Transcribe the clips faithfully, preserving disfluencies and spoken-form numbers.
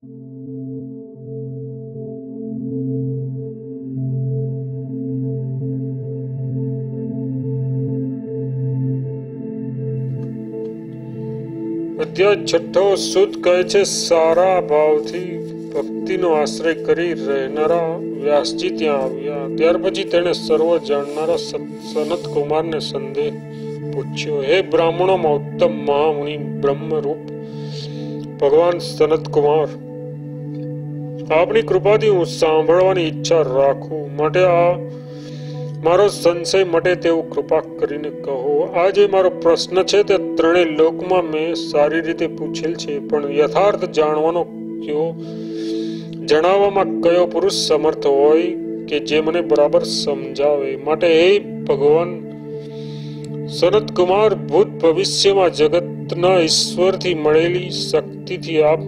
અધ્યાય છઠ્ઠો સુદ કહે છે, સારા ભાવથી ભક્તિનો આશ્રય કરી રહેનારા વ્યાસજી ત્યાં આવ્યા. ત્યાર પછી તેણે સર્વ જાણનારા સનત કુમારને સંદેહ પૂછ્યો. હે બ્રાહ્મણોમાં ઉત્તમ મહામુનિ બ્રહ્મરૂપ ભગવાન સનત કુમાર, આપની કૃપાથી હું સાંભળવાની ઈચ્છા રાખું, માટે આ મારો સંશય મટે તેવું કૃપા કરીને કહો. આ જે મારો પ્રશ્ન છે તે ત્રણેય લોકમાં મેં સારી રીતે પૂછેલ છે, પણ યથાર્થ જાણવાનો કયો જણાવવામાં કયો પુરુષ સમર્થ હોય કે જે મને બરાબર સમજાવે. માટે હે ભગવાન સનત કુમાર, ભૂત ભવિષ્યમાં જગતના ઈશ્વરથી મળેલી શક્તિથી આપ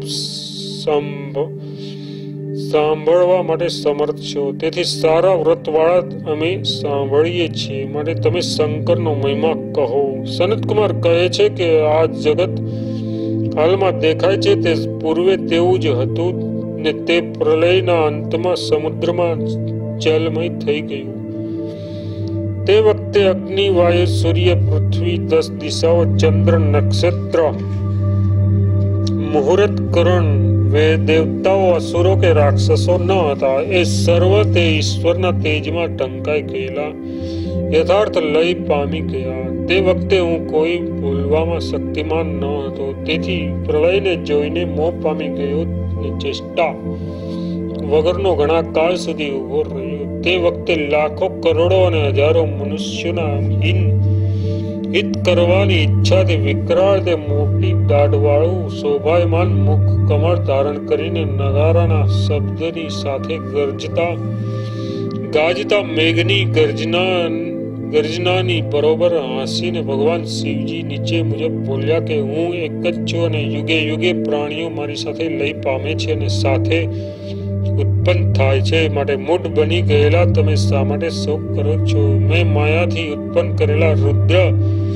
સાંભળવા માટે સમર્થ છો. તેથી સારા વ્રતવાળા અમે સાંભળીએ છીએ, માટે તમે શંકરનો મહિમા કહો. સનત કુમાર કહે છે કે આ જગત હાલમાં દેખાય છે તે પૂર્વે તેવું જ હતું ને તે પ્રલયના અંતમાં સમુદ્રમાં જલમય થઈ ગયું. તે વખતે અગ્નિ, વાયુ, સૂર્ય, પૃથ્વી, દસ દિશાઓ, ચંદ્ર, નક્ષત્ર, મુહૂર્ત, કરણ, દેવતાઓ, અસુરો કે રાક્ષસો ન હતા. એ સર્વ તે ઈશ્વરના તેજમાં ઢંકાઈ ગયેલા યથાર્થ લય પામી ગયા. તે વખતે હું કોઈ ભૂલવામાં શક્તિમાન ન હતો, તેથી પ્રલયને જોઈને મોહ પામી ગયો ને ચેષ્ટા વગરનો ઘણા કાળ સુધી ઉભો રહ્યો. તે વખતે લાખો કરોડો અને હજારો મનુષ્યોના હિન હિત કરવાની ઈચ્છાથી વિકરાળ તે મોટી દાઢવાળું શોભાયમાન મુખ કમળ ધારણ કરીને નગારાના શબ્દની સાથે ગરજતા ગાજતા મેઘની ગર્જના ગર્જનાની બરોબર હાંસીને ભગવાન શિવજી નીચે મુજબ બોલ્યા કે હું એક જ છું અને યુગે યુગે પ્રાણીઓ મારી સાથે લઈ પામે છે અને સાથે ઉત્પન્ન થાય છે. માટે મૂઢ બની ગયેલા તમે શા માટે શોક કરો છો? મેં માયાથી ઉત્પન્ન કરેલા રુદ્ર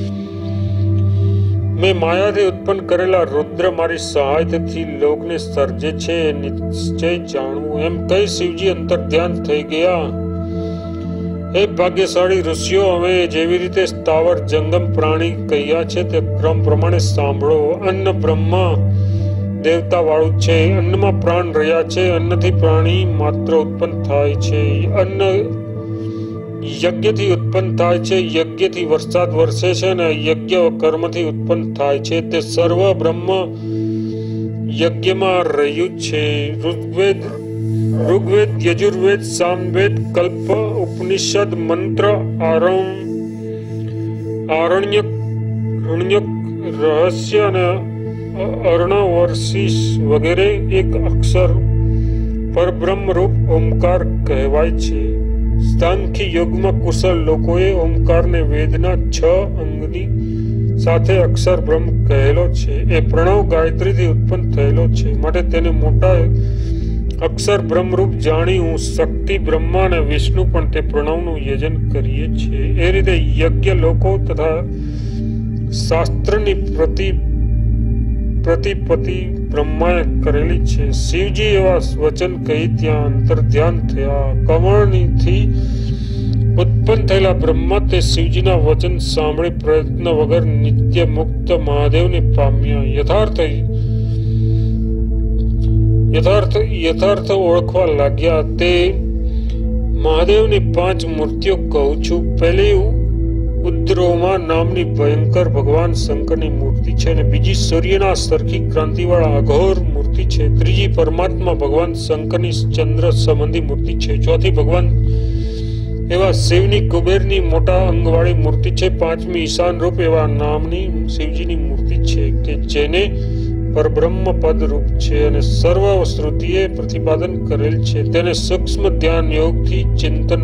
મેં માયાથી ઉત્પન્ન કરેલા રુદ્ર મારી સહાયતાથી લોકને સર્જે છે, નિશ્ચય જાણવું. એમ કહી શિવજી અંતર ધ્યાન થઈ ગયા. હે ભાગ્યશાળી ઋષિઓ, અમે જેવી રીતે સ્થાવર જંગમ પ્રાણી કહ્યા છે તે ક્રમ પ્રમાણે સાંભળો. અન્ન બ્રહ્મા દેવતા વાળું છે, અન્નમાં પ્રાણ રહ્યા છે, અન્નથી પ્રાણી માત્ર ઉત્પન્ન થાય છે, અન્ન યજ્ઞથી ઉત્પન્ન થાય છે, યજ્ઞથી વરસાદ વરસે છે અને યજ્ઞ કર્મથી ઉત્પન્ન થાય છે. તે સર્વ બ્રહ્મ યજ્ઞમાં રહ્યું છે. ઋગ્વેદ ઋગ્વેદ યજુર્વેદ, સામવેદ, કલ્પ, ઉપનિષદ, મંત્ર, આરણ્યક, રહસ્ય અને અર્ણવર્ષિસ વગેરે એક અક્ષર પરબ્રહ્મ રૂપ ઓમકાર કહેવાય છે. સાંખ્ય યોગમાં કુશળ લોકોએ ઓમકારને વેદના છ અંગની સાથે અક્ષર બ્રહ્મ કહેલો છે. એ પ્રણવ ગાયત્રીથી ઉત્પન્ન થયેલો છે, માટે તેને મોટા અક્ષર બ્રહ્મરૂપ જાણી હું શક્તિ, બ્રહ્મા અને વિષ્ણુ પણ તે પ્રણવનું યજન કરીએ છીએ. એ રીતે યજ્ઞ લોકો તથા શાસ્ત્રની પ્રતિ પ્રતિપતિ બ્રહ્માએ કરેલી છે. શિવજી એવા વચન કહી ત્યાં અંતર ધ્યાન થયા. કમળથી ઉત્પન્ન થયેલા બ્રહ્મા તે શિવજીના વચન સાંભળી પ્રયત્ન વગર નિત્ય મુક્ત મહાદેવને પામ્યા. યથાર્થ યથાર્થ યથાર્થ ઓળખવા લાગ્યા. તે મહાદેવની પાંચ મૂર્તિઓ કહું છું. પહેલી ઉદ્રોમા નામની ભયંકર ભગવાન શંકરની મૂર્તિ છે અને બીજી સૂર્યના સરખી ક્રાંતિવાળા અઘોર મૂર્તિ છે. ત્રીજી પરમાત્મા ભગવાન શંકરની ચંદ્ર સંબંધી મૂર્તિ છે. ચોથી ભગવાન એવા શિવની કુબેરની મોટા અંગવાળી મૂર્તિ છે. પાંચમી ઈશાન રૂપ એવા નામની શિવજીની મૂર્તિ છે કે જેને પરબ્રહ્મ પદ રૂપ છે અને સર્વ શ્રુતિએ પ્રતિપાદન કરેલ છે. તેને સૂક્ષ્મ ધ્યાન યોગથી ચિંતન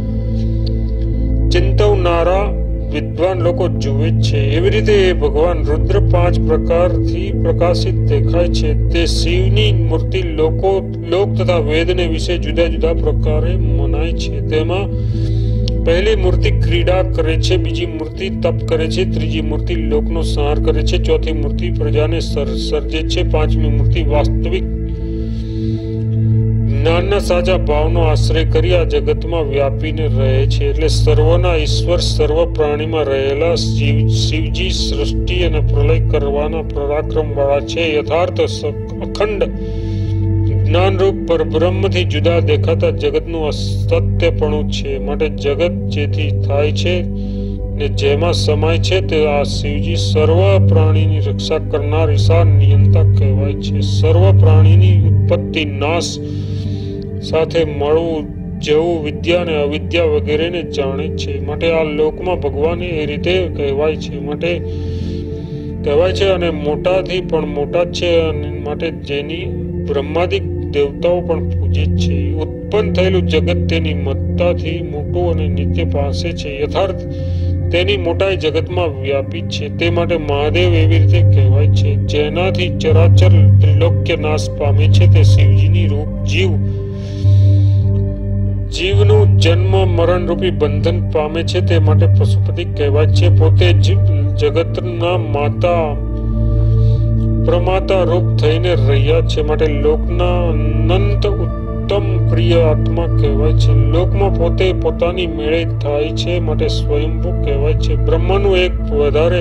ચિંતવનારા વિદ્વાન લોકો જુએ છે. એવી રીતે એ ભગવાન રુદ્ર પાંચ પ્રકારથી પ્રકાશિત દેખાય છે. તે શિવની મૂર્તિ લોકો લોક તથા વેદને વિશે જુદા જુદા પ્રકારે મનાય છે. તેમાં પહેલી મૂર્તિ ક્રીડા કરે છે, બીજી મૂર્તિ તપ કરે છે, ત્રીજી મૂર્તિ લોકનો સંહાર કરે છે, ચોથી મૂર્તિ પ્રજાને સર્જે છે, પાંચમી મૂર્તિ વાસ્તવિક જ્ઞાનના સાચા ભાવનો આશ્રય કરી આ જગતમાં વ્યાપીને રહે છે. એટલે સર્વના ઈશ્વર સર્વ પ્રાણીમાં રહેલા શિવ શિવજી સૃષ્ટિ અને પ્રલય કરવાના પરાક્રમ વાળા છે. યથાર્થ અખંડ જ્ઞાનરૂપ પરબ્રહ્મથી જુદા દેખાતા જગતનું અસત્યપણું છે. માટે જગત જેથી થાય છે ને જેમાં સમાય છે તે આ શિવજી સર્વ પ્રાણીની રક્ષા કરનાર ઈશાન નિયંતા કહેવાય છે. સર્વ પ્રાણીની ઉત્પત્તિ નાશ સાથે મળવું જવું વિદ્યા અને અવિદ્યા વગેરેને જાણે છે. માટે આ લોકમાં ભગવાન એ રીતે કહેવાય છે માટે કહેવાય છે અને મોટાથી પણ મોટા છે. અને માટે જેની બ્રહ્માદિક દેવતાઓ પણ પૂજે છે. ઉત્પન્ન થયેલું જગત તેની મત્તાથી મોટું અને નિત્ય પાસે છે. યથાર્થ તેની મોટાઈ જગતમાં વ્યાપી છે. તે માટે મહાદેવ એવી રીતે કહેવાય છે. જેનાથી ચરાચર ત્રિલોક્ય નાશ પામે છે તે શિવજીની રૂપ જીવ જીવનું જન્મ મરણ રૂપી બંધન પામે છે. તે માટે પશુપતિ કહેવાય છે. પોતે જ જગતના માતા પ્રમાતા રૂપ થઈને રહ્યા છે. માટે લોકના અનંત ઉત્તમ પ્રિય આત્મા કહેવાય છે. લોકમાં પોતે પોતાની મેળે થાય છે માટે સ્વયંભૂ કહેવાય છે. બ્રહ્માનું એક વધારે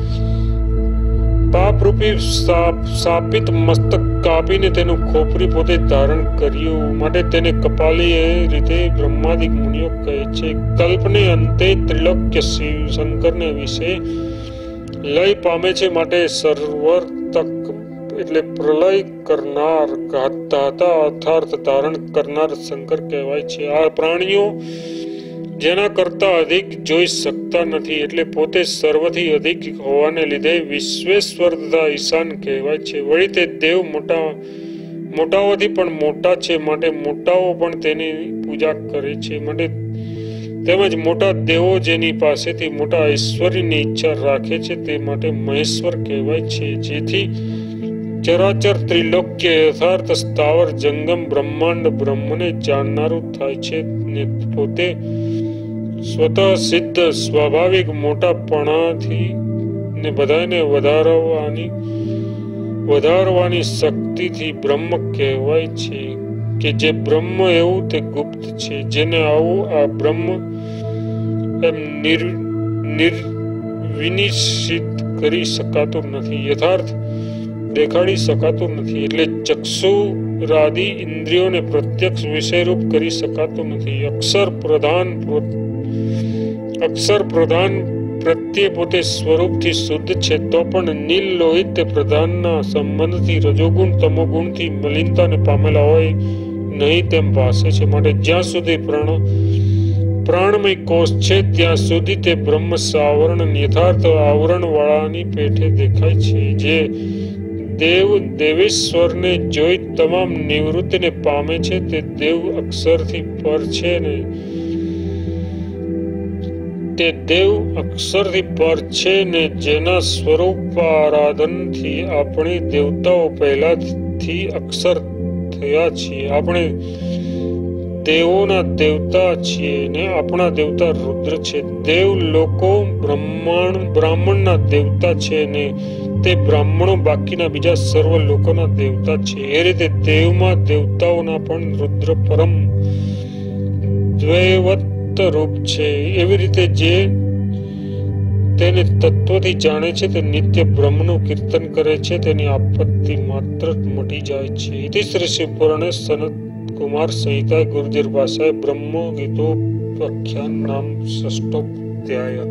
પાપરૂપી શાપિત મસ્તક કાપીને તેનું ખોપરી પોતે ધારણ કર્યું માટે તેને કપાલી એ રીતે બ્રહ્માદિક મુનિઓ કહે છે. કલ્પને અંતે ત્રિલોક્ય શિવ શંકરને વિશે લય પામે છે માટે સર્વર્તક એટલે પ્રલય કરનાર ગાતા અર્થાર્થ ધારણ કરનાર શંકર કહેવાય છે. આ પ્રાણીઓ જેના કરતા અધિક જોઈ શકતા નથી એટલે પોતે સર્વથી અધિક હોવાને લીધે વિશ્વેશ્વર તથા ઈશાન કહેવાય છે. વળી તે દેવ મોટા મોટાઓથી પણ મોટા છે માટે મોટાઓ પણ તેની પૂજા કરે છે. માટે તેમજ મોટા દેવો જેની પાસેથી મોટા ઐશ્વર્યની ઈચ્છા રાખે છે તે માટે મહેશ્વર કહેવાય છે. જેથી ચરાચર ત્રિલોક્ય યથાર્થ સ્થાવર જંગમ બ્રહ્માંડ બ્રહ્મને જાણનારું થાય છે ને પોતે સ્વતઃ સિદ્ધ સ્વાભાવિક મોટાપણાથી ને બધાને વધારવાની વધારવાની શક્તિથી બ્રહ્મ કહેવાય છે. કે જે બ્રહ્મ એવું તે ગુપ્ત છે. જેને આવું આ બ્રહ્મ એમ નિર નિર વિનિશ્ચિત કરી શકાતું નથી, યથાર્થ દેખાડી શકાતું નથી. એટલે ચક્ષુરાદિ ઇન્દ્રિયોને પ્રત્યક્ષ વિષયરૂપ કરી શકાતું નથી. અક્ષર પ્રધાન અક્ષર પ્રધાન પ્રત્યે પોતે સ્વરૂપથી શુદ્ધ છે તો પણ નીલ લોહિત તે પ્રધાનના સંબંધથી રજોગુણ તમોગુણથી મલિનતાને પામેલા હોય નહીં તેમ ભાસે છે. માટે જ્યાં સુધી પ્રાણ પ્રાણમય કોષ છે ત્યાં સુધી તે બ્રહ્મ સાવરણ યથાર્થ આવરણ વાળાની પેઠે દેખાય છે. જે દેવ દેવેશ્વરને જોઈ તમામ નિવૃત્તિને પામે છે તે દેવ અક્ષરથી પર છે ને તે દેવ અક્ષરથી પર છે ને જેના સ્વરૂપ આરાધનથી આપણે દેવતાઓ પહેલાથી અક્ષર થયા છીએ. આપણે દેવોના દેવતા છીએ ને આપણા દેવતા રુદ્ર છે. દેવ લોકો બ્રહ્માંડ બ્રાહ્મણના દેવતા છે ને તે બ્રાહ્મણો બાકીના બીજા સર્વ લોકોના દેવતા છે. એ રીતે દેવમાં દેવતાઓના પણ રુદ્ર પરમ દ્વૈવત રૂપ છે. એવી રીતે જે તેને તત્વથી જાણે છે તે નિત્ય બ્રહ્મનું કીર્તન કરે છે તેની આપત્તિ માત્ર મટી જાય છે. ઇતિ શ્રી શિવપુરાણે સનત કુમાર સંહિતા ગુર્જર ભાષાએ બ્રહ્મ ગીતો પ્રખ્યાન નામ ષષ્ઠોધ્યાય.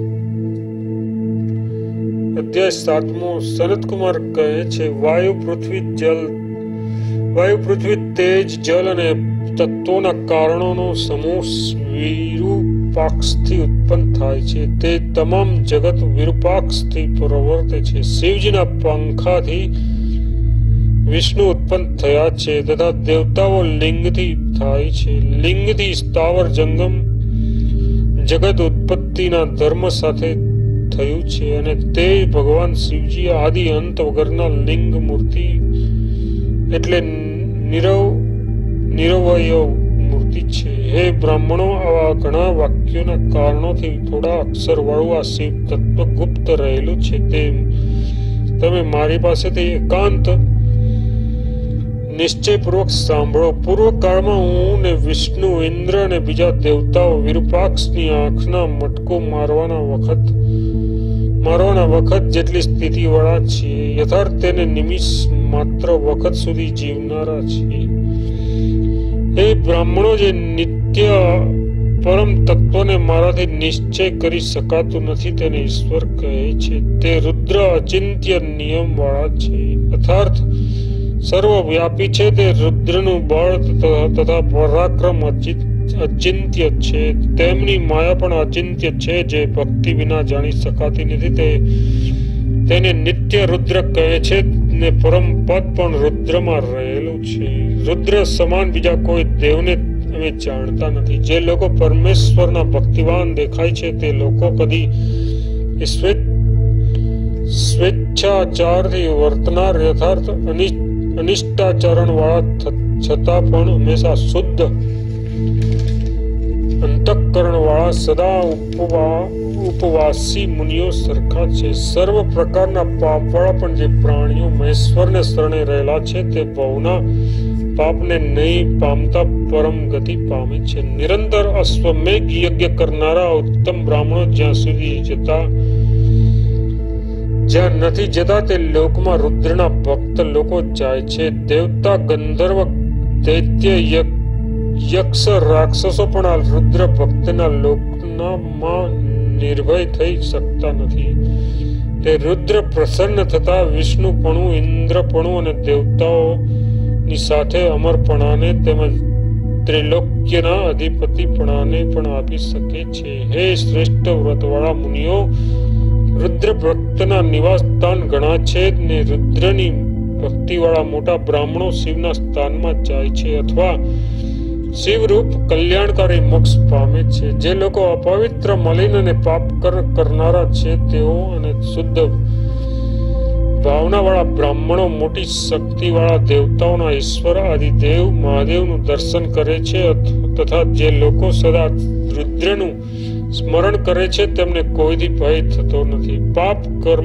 અધ્યાય સાતમો. સનત કુમાર કહે છે, વાયુ પૃથ્વી જલ વાયુ પૃથ્વી તેજ જલ અને તત્વોના કારણોનો સમૂહ વિરૂપાક્ષથી ઉત્પન્ન થાય છે. તે તમામ જગત વિરૂપાક્ષથી પ્રવર્તે છે. શિવજીના પંખાથી વિષ્ણુ ઉત્પન્ન થયા છે તથા દેવતાઓ લિંગથી થાય છે. લિંગથી સ્થાવર જંગમ જગત ઉત્પત્તિના ધર્મ સાથે થયું છે અને તે ભગવાન શિવજી આદિ અંત વગરના લિંગ મૂર્તિ એટલે નિરવ નિરવય મૂર્તિ છે. હે બ્રાહ્મણો, આવા ઘણા વાક્યોના કારણોથી થોડા અક્ષર વાળું આ શિવ તત્વ ગુપ્ત રહેલું છે તે તમે મારી પાસેથી એકાંત નિશ્ચયપૂર્વક સાંભળો. પૂર્વ કાળમાં હું ને વિષ્ણુ, ઇન્દ્ર અને બીજા દેવતાઓ વિરૂપાક્ષની આંખના મટકો મારવાના વખત મારવાના વખત જેટલી સ્થિતિ વાળા છીએ, યથાર્થ તેને નિમિષ માત્ર વખત સુધી જીવનારા છીએ. એ બ્રાહ્મણો, જે નિત્ય પરમ તત્વને મારાથી નિશ્ચય કરી શકાતું નથી તેને ઈશ્વર કહે છે. તે રુદ્ર અચિંત્ય નિયમ વાળા છે, અર્થાત સર્વવ્યાપી છે. તે રુદ્રનું બળ તથા પરાક્રમ અચિંત્ય છે. તેમની માયા પણ અચિંત્ય છે, જે ભક્તિ વિના જાણી શકાતી નથી. તે તેને નિત્ય રુદ્ર કહે છે ને પરમ પદ પણ રુદ્રમાં રહેલું છે. રુદ્ર સમાન બીજા કોઈ દેવને અમે જાણતા નથી. જે લોકો પરમેશ્વરના ભક્તિવાન દેખાય છે તે લોકો કદી સ્વેચ્છાચારથી વર્તનાર, યથાર્થ અનિષ્ટાચરણ વાળા છતાં પણ હંમેશા શુદ્ધ અંતઃકરણ વાળા, સદા ઉપવા ઉપવાસી મુનિઓ સરખા છે. સર્વ પ્રકારના પાપવાળા પણ જે પ્રાણીઓ મહેશ્વરને શરણે રહેલા છે તે ભવના પાપને નહીં પામતા પરમ ગતિ પામે છે. નિરંતર અશ્વમેઘ યજ્ઞ કરનારા ઉત્તમ બ્રાહ્મણો જ્યાં સુધી જતા જ્યાં નથી જતા તે લોકમાં રુદ્રના ભક્ત લોકો જાય છે. દેવતા, ગંધર્વ, દૈત્ય, યક્ષ, રાક્ષસો પણ આ રુદ્ર ભક્તના લોકમાં નિર્ભય થઈ શકતા નથી. તે રુદ્ર પ્રસન્ન થતા વિષ્ણુપણું, ઇન્દ્રપણું અને દેવતાઓ ની સાથે અમરપણાને તેમજ ત્રિલોક્યના અધિપતિપણાને પણ આપી શકે છે. હે શ્રેષ્ઠ વ્રતવાળા મુનિઓ, રુદ્ર ભક્તના નિવાસ સ્થાન ઘણા છે ને રુદ્રની ભક્તિવાળા મોટા બ્રાહ્મણો શિવના સ્થાનમાં જાય છે અથવા શિવરૂપ કલ્યાણકારી મોક્ષ પામે છે. જે લોકો અપવિત્ર, મલિન અને પાપ કરનારા છે તેઓ અને શુદ્ધ ભાવનાવાળા બ્રાહ્મણો મોટી શક્તિવાળા દેવતાઓના ઈશ્વર આદિ દેવ મહાદેવનું દર્શન કરે છે તથા જે લોકો સદા રુદ્રનું સ્મરણ કરે છે તેમને કોઈથી ભય થતો નથી. પાપ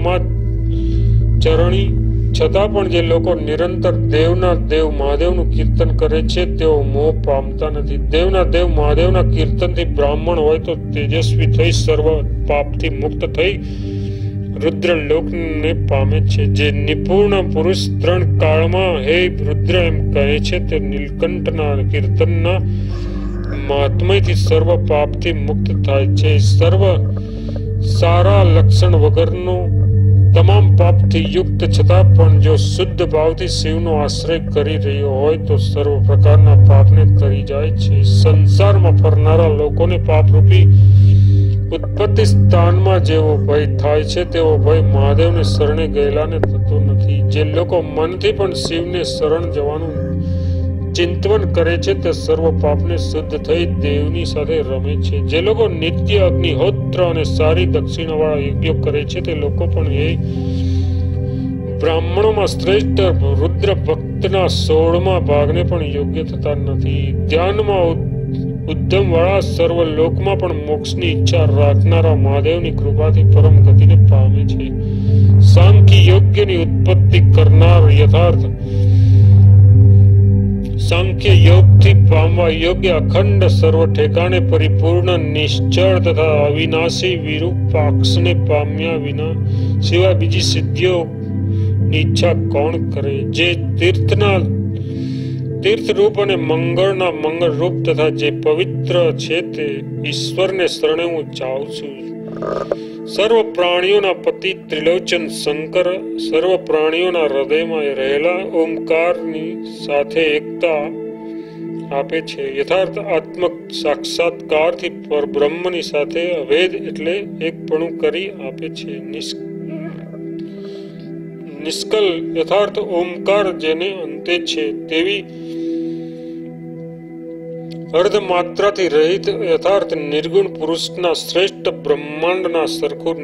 કર્માચરણી છતાં પણ જે લોકો નિરંતર દેવના દેવ મહાદેવનું કીર્તન કરે છે તેઓ મોહ પામતા નથી. દેવના દેવ મહાદેવના કીર્તનથી બ્રાહ્મણ હોય તો તેજસ્વી થઈ સર્વ પાપથી મુક્ત થઈ રુદ્ર લોકને પામે છે. જે નિપુર્ણ પુરુષ ત્રણ કાળમાં હે રુદ્ર એમ કહે છે તે નીલકંઠના કીર્તનના મહાત્મયથી સર્વ પાપથી મુક્ત થાય છે. સર્વ સારા લક્ષણ વગરનું તમામ પાપથી યુક્ત છતાં પણ જો શુદ્ધ ભાવથી શિવનો આશ્રય કરી રહ્યો હોય તો સર્વ પ્રકારના પાપને તરી જાય છે. સંસારમાં ફરનારા લોકોને પાપરૂપી ઉત્પત્તિ સ્થાનમાં જેવો ભય થાય છે તેવો ભય મહાદેવને શરણે ગયેલાને થતો નથી. જે લોકો મનથી પણ શિવને શરણ જવાનું ચિંતન કરે છે તે સર્વ પાપને શુદ્ધ થઈ દેવની સાથે રમે છે. જે લોકો નિત્ય અગ્નિહોત્ર અને સારી દક્ષિણાવાળા યજ્ઞો કરે છે તે લોકો પણ એ બ્રાહ્મણોમાં શ્રેષ્ઠ રુદ્ર ભક્તના સોળમા ભાગને પણ યોગ્ય થતા નથી. ધ્યાનમાં ઉદ્ધમ વાળા સર્વ લોકમાં પણ મોક્ષની ઈચ્છા રાખનારા મહાદેવની કૃપાથી પરમ ગતિને પામે છે. સાંખ્ય યોગ્યની ઉત્પત્તિ કરનાર, યથાર્થ સાંખ્ય યોગથી પામવા યોગ્ય અખંડ સર્વ ઠેકાણે પરિપૂર્ણ નિશ્ચળ તથા અવિનાશી વિરૂપાક્ષને પામ્યા વિના સિવાય બીજી સિદ્ધિઓ ની ઈચ્છા કોણ કરે? જે તીર્થના તીર્થરૂપ અને મંગળના મંગળ રૂપ તથા જે પવિત્ર છે તે ઈશ્વરને શરણે હું જાઉં છું. સર્વ પ્રાણીઓના પતિ ત્રિલોચન શંકર સર્વ પ્રાણીઓના હૃદયમાં રહેલા ઓમકારની સાથે એકતા આપે છે. યથાર્થ આત્મ સાક્ષાત્કારથી પરબ્રહ્મની સાથે અભેદ એટલે એકપણું કરી આપે છે. નિષ્કલ યથાર્થ ઓમકાર જેને અંતે છે તેવી અર્ધ માત્રાથી રહિત યથાર્થ નિર્ગુણ પુરુષના શ્રેષ્ઠ બ્રહ્માંડના સરખું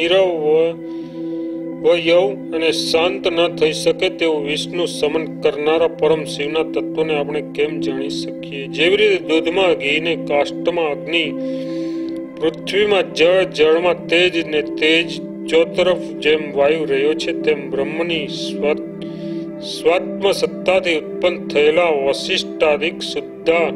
નિરવયવ અને શાંત ન થઈ શકે તેવું વિષ્ણુ સમન કરનારા પરમ શિવના તત્વને આપણે કેમ જાણી શકીએ? જેવી રીતે દૂધમાં ઘી ને કાષ્ટમાં અગ્નિ, પૃથ્વીમાં જળ, જળમાં તેજ ને તેજ ચોતરફ જેમ વાયુ રહ્યો છે તેમ બ્રહ્મની સ્વાત્મ સત્તાથી ઉત્પન્ન થયેલા વશિષ્ઠાદિક સુદ્ધા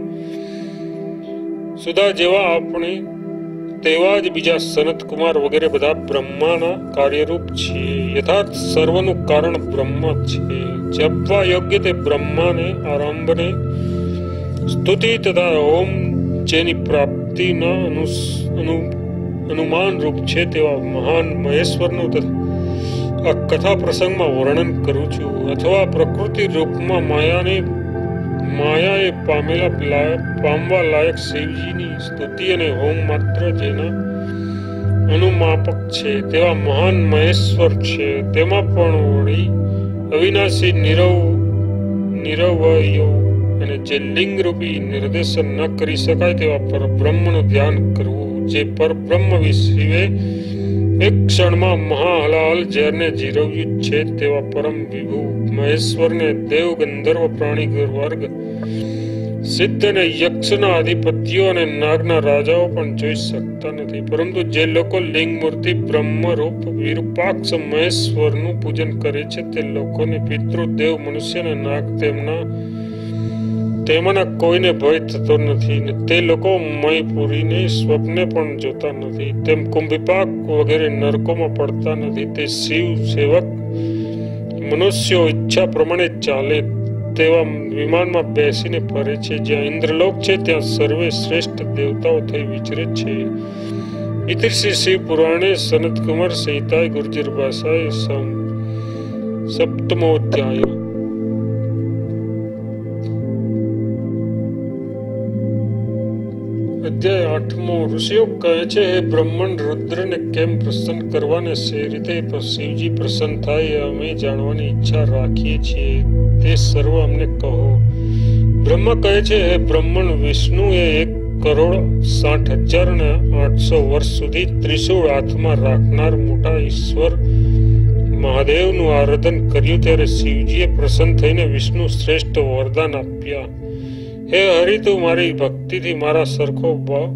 સુધા જેવા આપણે તેવા જ બીજા સનત કુમાર વગેરે બધા બ્રહ્માના કાર્યરૂપ છે. યથાર્થ સર્વનું કારણ બ્રહ્મ છે. જપવા યોગ્ય તે બ્રહ્માને આરંભને સ્તુતિ તથા ઓમ જેની પ્રાપ્તિના અનુ અનુમાન રૂપ છે તેવા મહાન મહેશ્વરનું આ કથા પ્રસંગમાં વર્ણન કરું છું. અથવા પ્રકૃતિ રૂપમાં માયાને માયાએ પામેલા પામવા લાયક શિવજીની સ્તુતિ અને હોમ માત્ર જેના અનુમાપક છે તેવા મહાન મહેશ્વર છે. તેમાં પણ વળી અવિનાશી નિરવ નિરવયો અને જે લિંગ રૂપી નિર્દેશન ન કરી શકાય તેવા પરબ્રહ્મનું ધ્યાન કરવું. જે પરબ્રહ્મ વિશે એક ક્ષણમાં મહાહલાહલ ઝેરને જીરવ્યું છે તેવા પરમ વિભુ મહેશ્વરને દેવ ગંધર્વ પ્રાણી વર્ગ સિદ્ધ અને યક્ષના અધિપતિઓ અને નાગના રાજાઓ પણ જોઈ શકતા નથી. પરંતુ જે લોકો લિંગ મૂર્તિ બ્રહ્મરૂપ વિરૂપાક્ષ મહેશ્વરનું પૂજન કરે છે તે લોકોને પિતૃ દેવ મનુષ્ય અને નાગ તેમના તેમાંના કોઈને ભય થતો નથી. તે લોકો મયપુરીને સ્વપ્ને પણ જોતા નથી. તેમ કુંભીપાક વગેરે નરકોમાં પડતા નથી. તે શિવ સેવક મનુષ્યો ઈચ્છા પ્રમાણે ચાલે તેવા વિમાનમાં બેસીને ફરે છે. જ્યાં ઇન્દ્રલોક છે ત્યાં સર્વે શ્રેષ્ઠ દેવતાઓ થઈ વિચરે છે. ઇતિશ્રી શિવ પુરાણે સનત કુમાર સંહિતાય ગુર્જર ભાષાએ સપ્તમોધ્યાય. અધ્યાય આઠમો. ઋષિઓ કહે છે, હે બ્રહ્મણ, રુદ્રને કેમ પ્રસન્ન કરવાને સે રીતે શિવજી પ્રસન્ન થાય એ અમે જાણવાની ઈચ્છા રાખીએ છીએ. તે સર્વ અમને કહો. બ્રહ્મ કહે છે, હે બ્રહ્મણ, વિષ્ણુએ એક કરોડ સાઠ હજાર ને આઠસો વર્ષ સુધી ત્રિશૂળ હાથમાં રાખનાર મોટા ઈશ્વર મહાદેવનું આરાધન કર્યું ત્યારે શિવજીએ પ્રસન્ન થઈને વિષ્ણુ શ્રેષ્ઠ વરદાન આપ્યા. હે હરિ, તું મારી ભક્તિથી મારા સરખો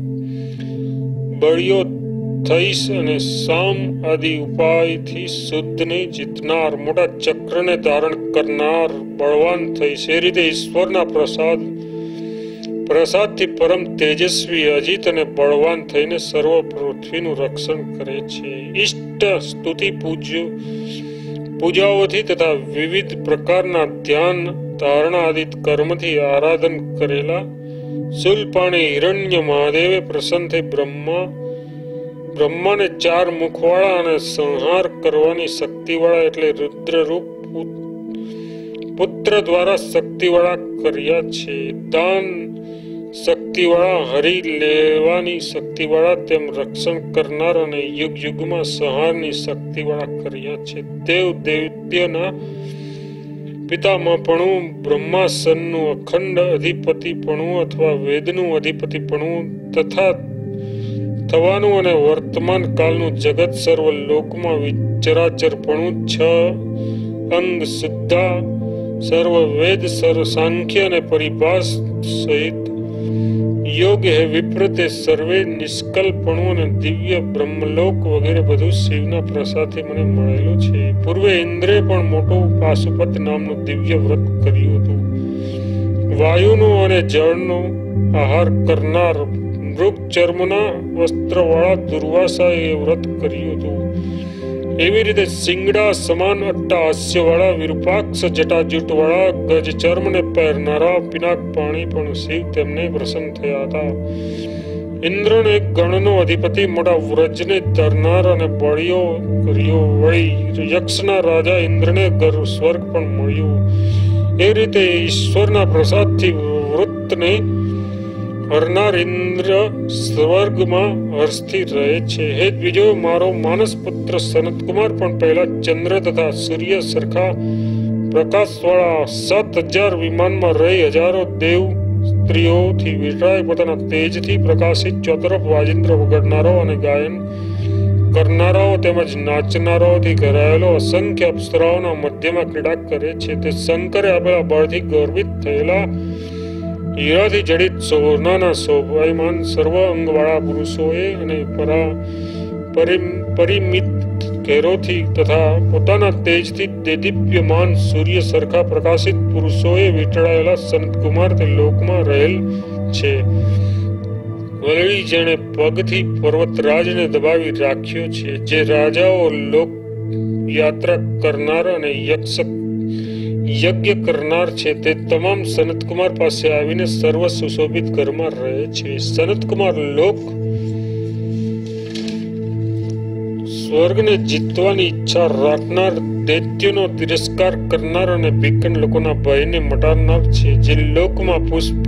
બળિયો થઈશ અને સામ આદિ ઉપાયથી શુદ્ધને જીતનાર મોટા ચક્રને ધારણ કરનાર બળવાન થઈશ. એ રીતે ઈશ્વરના પ્રસાદ પ્રસાદથી પરમ તેજસ્વી અજીત અને બળવાન થઈને સર્વ પૃથ્વીનું રક્ષણ કરે છે. ઇષ્ટ સ્તુતિ પૂજ્ય પૂજાઓથી તથા વિવિધ પ્રકારના ધ્યાન ધારણા આદિ કર્મથી આરાધન કરેલા શૂલપાણી હિરણ્ય મહાદેવે પ્રસન્ન થઈ બ્રહ્મા બ્રહ્માને ચાર મુખવાળા અને સંહાર કરવાની શક્તિવાળા એટલે રુદ્રરૂપ પુત્ર દ્વારા શક્તિવાળા કર્યા છે. દાન શક્તિવાળા, હરિ લેવાની શક્તિવાળા, તેમ રક્ષણ કરનાર અને યુગ યુગમાં સંહારની શક્તિવાળા કર્યા છે. દેવ દૈત્યના પિતામહપણું, બ્રહ્માસનનું અખંડ અધિપતિપણું અથવા વેદનું અધિપતિપણું તથા થવાનું અને વર્તમાન કાળનું જગત સર્વ લોકમાં વિચરાચરપણું, છ અંગ શુદ્ધા, સર્વ વેદ, સર્વ સાંખ્ય અને પરિભાષ સહિત યોગ હે વિપ્ર તે સર્વે નિષ્કલ્પણું અને દિવ્ય બ્રહ્મલોક વગેરે બધું શિવના પ્રસાદથી મને મળેલું છે. પૂર્વે ઇન્દ્રે પણ મોટું પાશુપત નામનું દિવ્ય વ્રત કર્યું હતું. વાયુનો અને જળનો આહાર કરનાર મૃગ ચર્મના વસ્ત્રવાળા દુર્વાસાએ એ વ્રત કર્યું હતું. એવી રીતે સિંગડા સમાન અટ્ટહાસ્ય વાળા વિરૂપાક્ષ જટાજૂટ વાળા ગજ ચર્મ ને પહેરનારા પિનાક પાણી પણ શિવ તેમને પ્રસન્ન થયા હતા. ઇન્દ્રને એક ગણનો અધિપતિ મોટા વ્રજને ધરનાર અને બળિયો કર્યો. વળી યક્ષના રાજા ઇન્દ્રને ગર્વ સ્વર્ગ પણ મળ્યું. એ રીતે ઈશ્વરના પ્રસાદથી વૃત્તને હરનાર ઇન્દ્ર સ્વર્ગમાં હર્ષથી રહે છે. હે દ્વિજો, મારો માનસ પુત્ર સનત કુમાર પણ પહેલા ચંદ્ર તથા સૂર્ય સરખા પ્રકાશ વાળા સાત હજાર વિમાનમાં રહી હજારો દેવ સ્ત્રીઓથી વિરાય પોતાના તેજથી પ્રકાશિત ચોતરફ વાજિંત્ર વગાડનારો અને ગાયન કરનારાઓ તેમજ નાચનારાઓથી ઘેરાયેલો અસંખ્ય અપ્સરાઓના મધ્યમાં ક્રીડા કરે છે. તે શંકરે આપેલા બળથી ગર્વિત થયેલા હીરાથી જડિત સોનાના શોભાયમાન સર્વ અંગવાળા પુરુષોએ અને પરા પરિમિત ઘેરોથી તથા પોતાના તેજથી દેદીપ્યમાન સૂર્ય સરખા પ્રકાશિત પુરુષોએ વીંટળાયેલા સનતકુમાર તે લોકમાં રહેલ છે. વળી જેણે પગથી પર્વતરાજને દબાવી રાખ્યો છે, જે રાજાઓ લોક યાત્રા કરનાર અને યક્ષ યજ્ઞ કરનાર છે, તે તમામ સનતકુમાર પાસે આવીને સર્વ સુશોભિત ઘરમાં રહે છે. સનતકુમાર લોક સ્વર્ગને જીતવાની ઈચ્છા રાખનાર, દૈત્યોનો તિરસ્કાર કરનાર અને ભીકન લોકોના ભયને મટાડનાર છે. જે લોકમાં પુષ્પ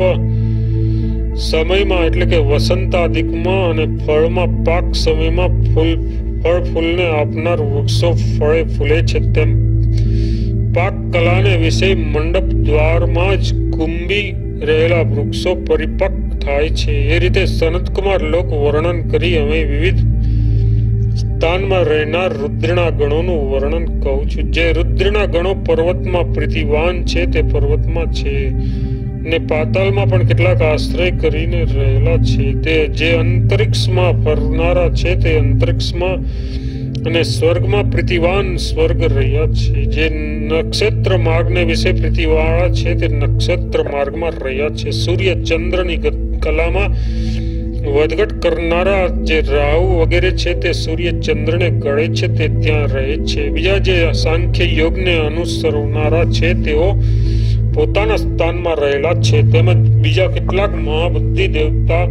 સમયમાં એટલે કે વસંતાદિકમાં અને ફળમાં પાક સમયમાં ફૂલ ફળ ફૂલને આપનાર વૃક્ષો ફળે ફૂલે છે, તેમ પાક કલાને વિષય મંડપ દ્વારમાં જ કુંભી રહેલા વૃક્ષો પરિપક્વ થાય છે. એ રીતે સનતકુમાર લોક વર્ણન કરી અમે વિવિધ સ્થાનમાં રહેનાર રુદ્રના ગણોનું વર્ણન કહું છું. જે રુદ્રના ગણો પર્વતમાં પ્રીતિવાન છે તે પર્વતમાં છે, ને પાતાળમાં પણ કેટલાક આશ્રય કરીને રહેલા છે. તે જે અંતરિક્ષમાં ફરનારા છે તે અંતરિક્ષમાં, અને સ્વર્ગમાં પ્રીતિવાન સ્વર્ગ રહ્યા છે. જે નક્ષત્ર માર્ગને વિશે પ્રીતિવાળા છે તે નક્ષત્ર માર્ગમાં રહ્યા છે. સૂર્ય ચંદ્રની કલામાં વધઘટ કરનારા જે રાહુ વગેરે છે તે સૂર્ય ચંદ્રને ગળે છે તે ત્યાં રહે છે. બીજા જે સાંખ્ય યોગને અનુસરનારા છે તેઓ પોતાના સ્થાનમાં રહેલા છે. તેમજ બીજા કેટલાક મહાબુદ્ધિ દેવતા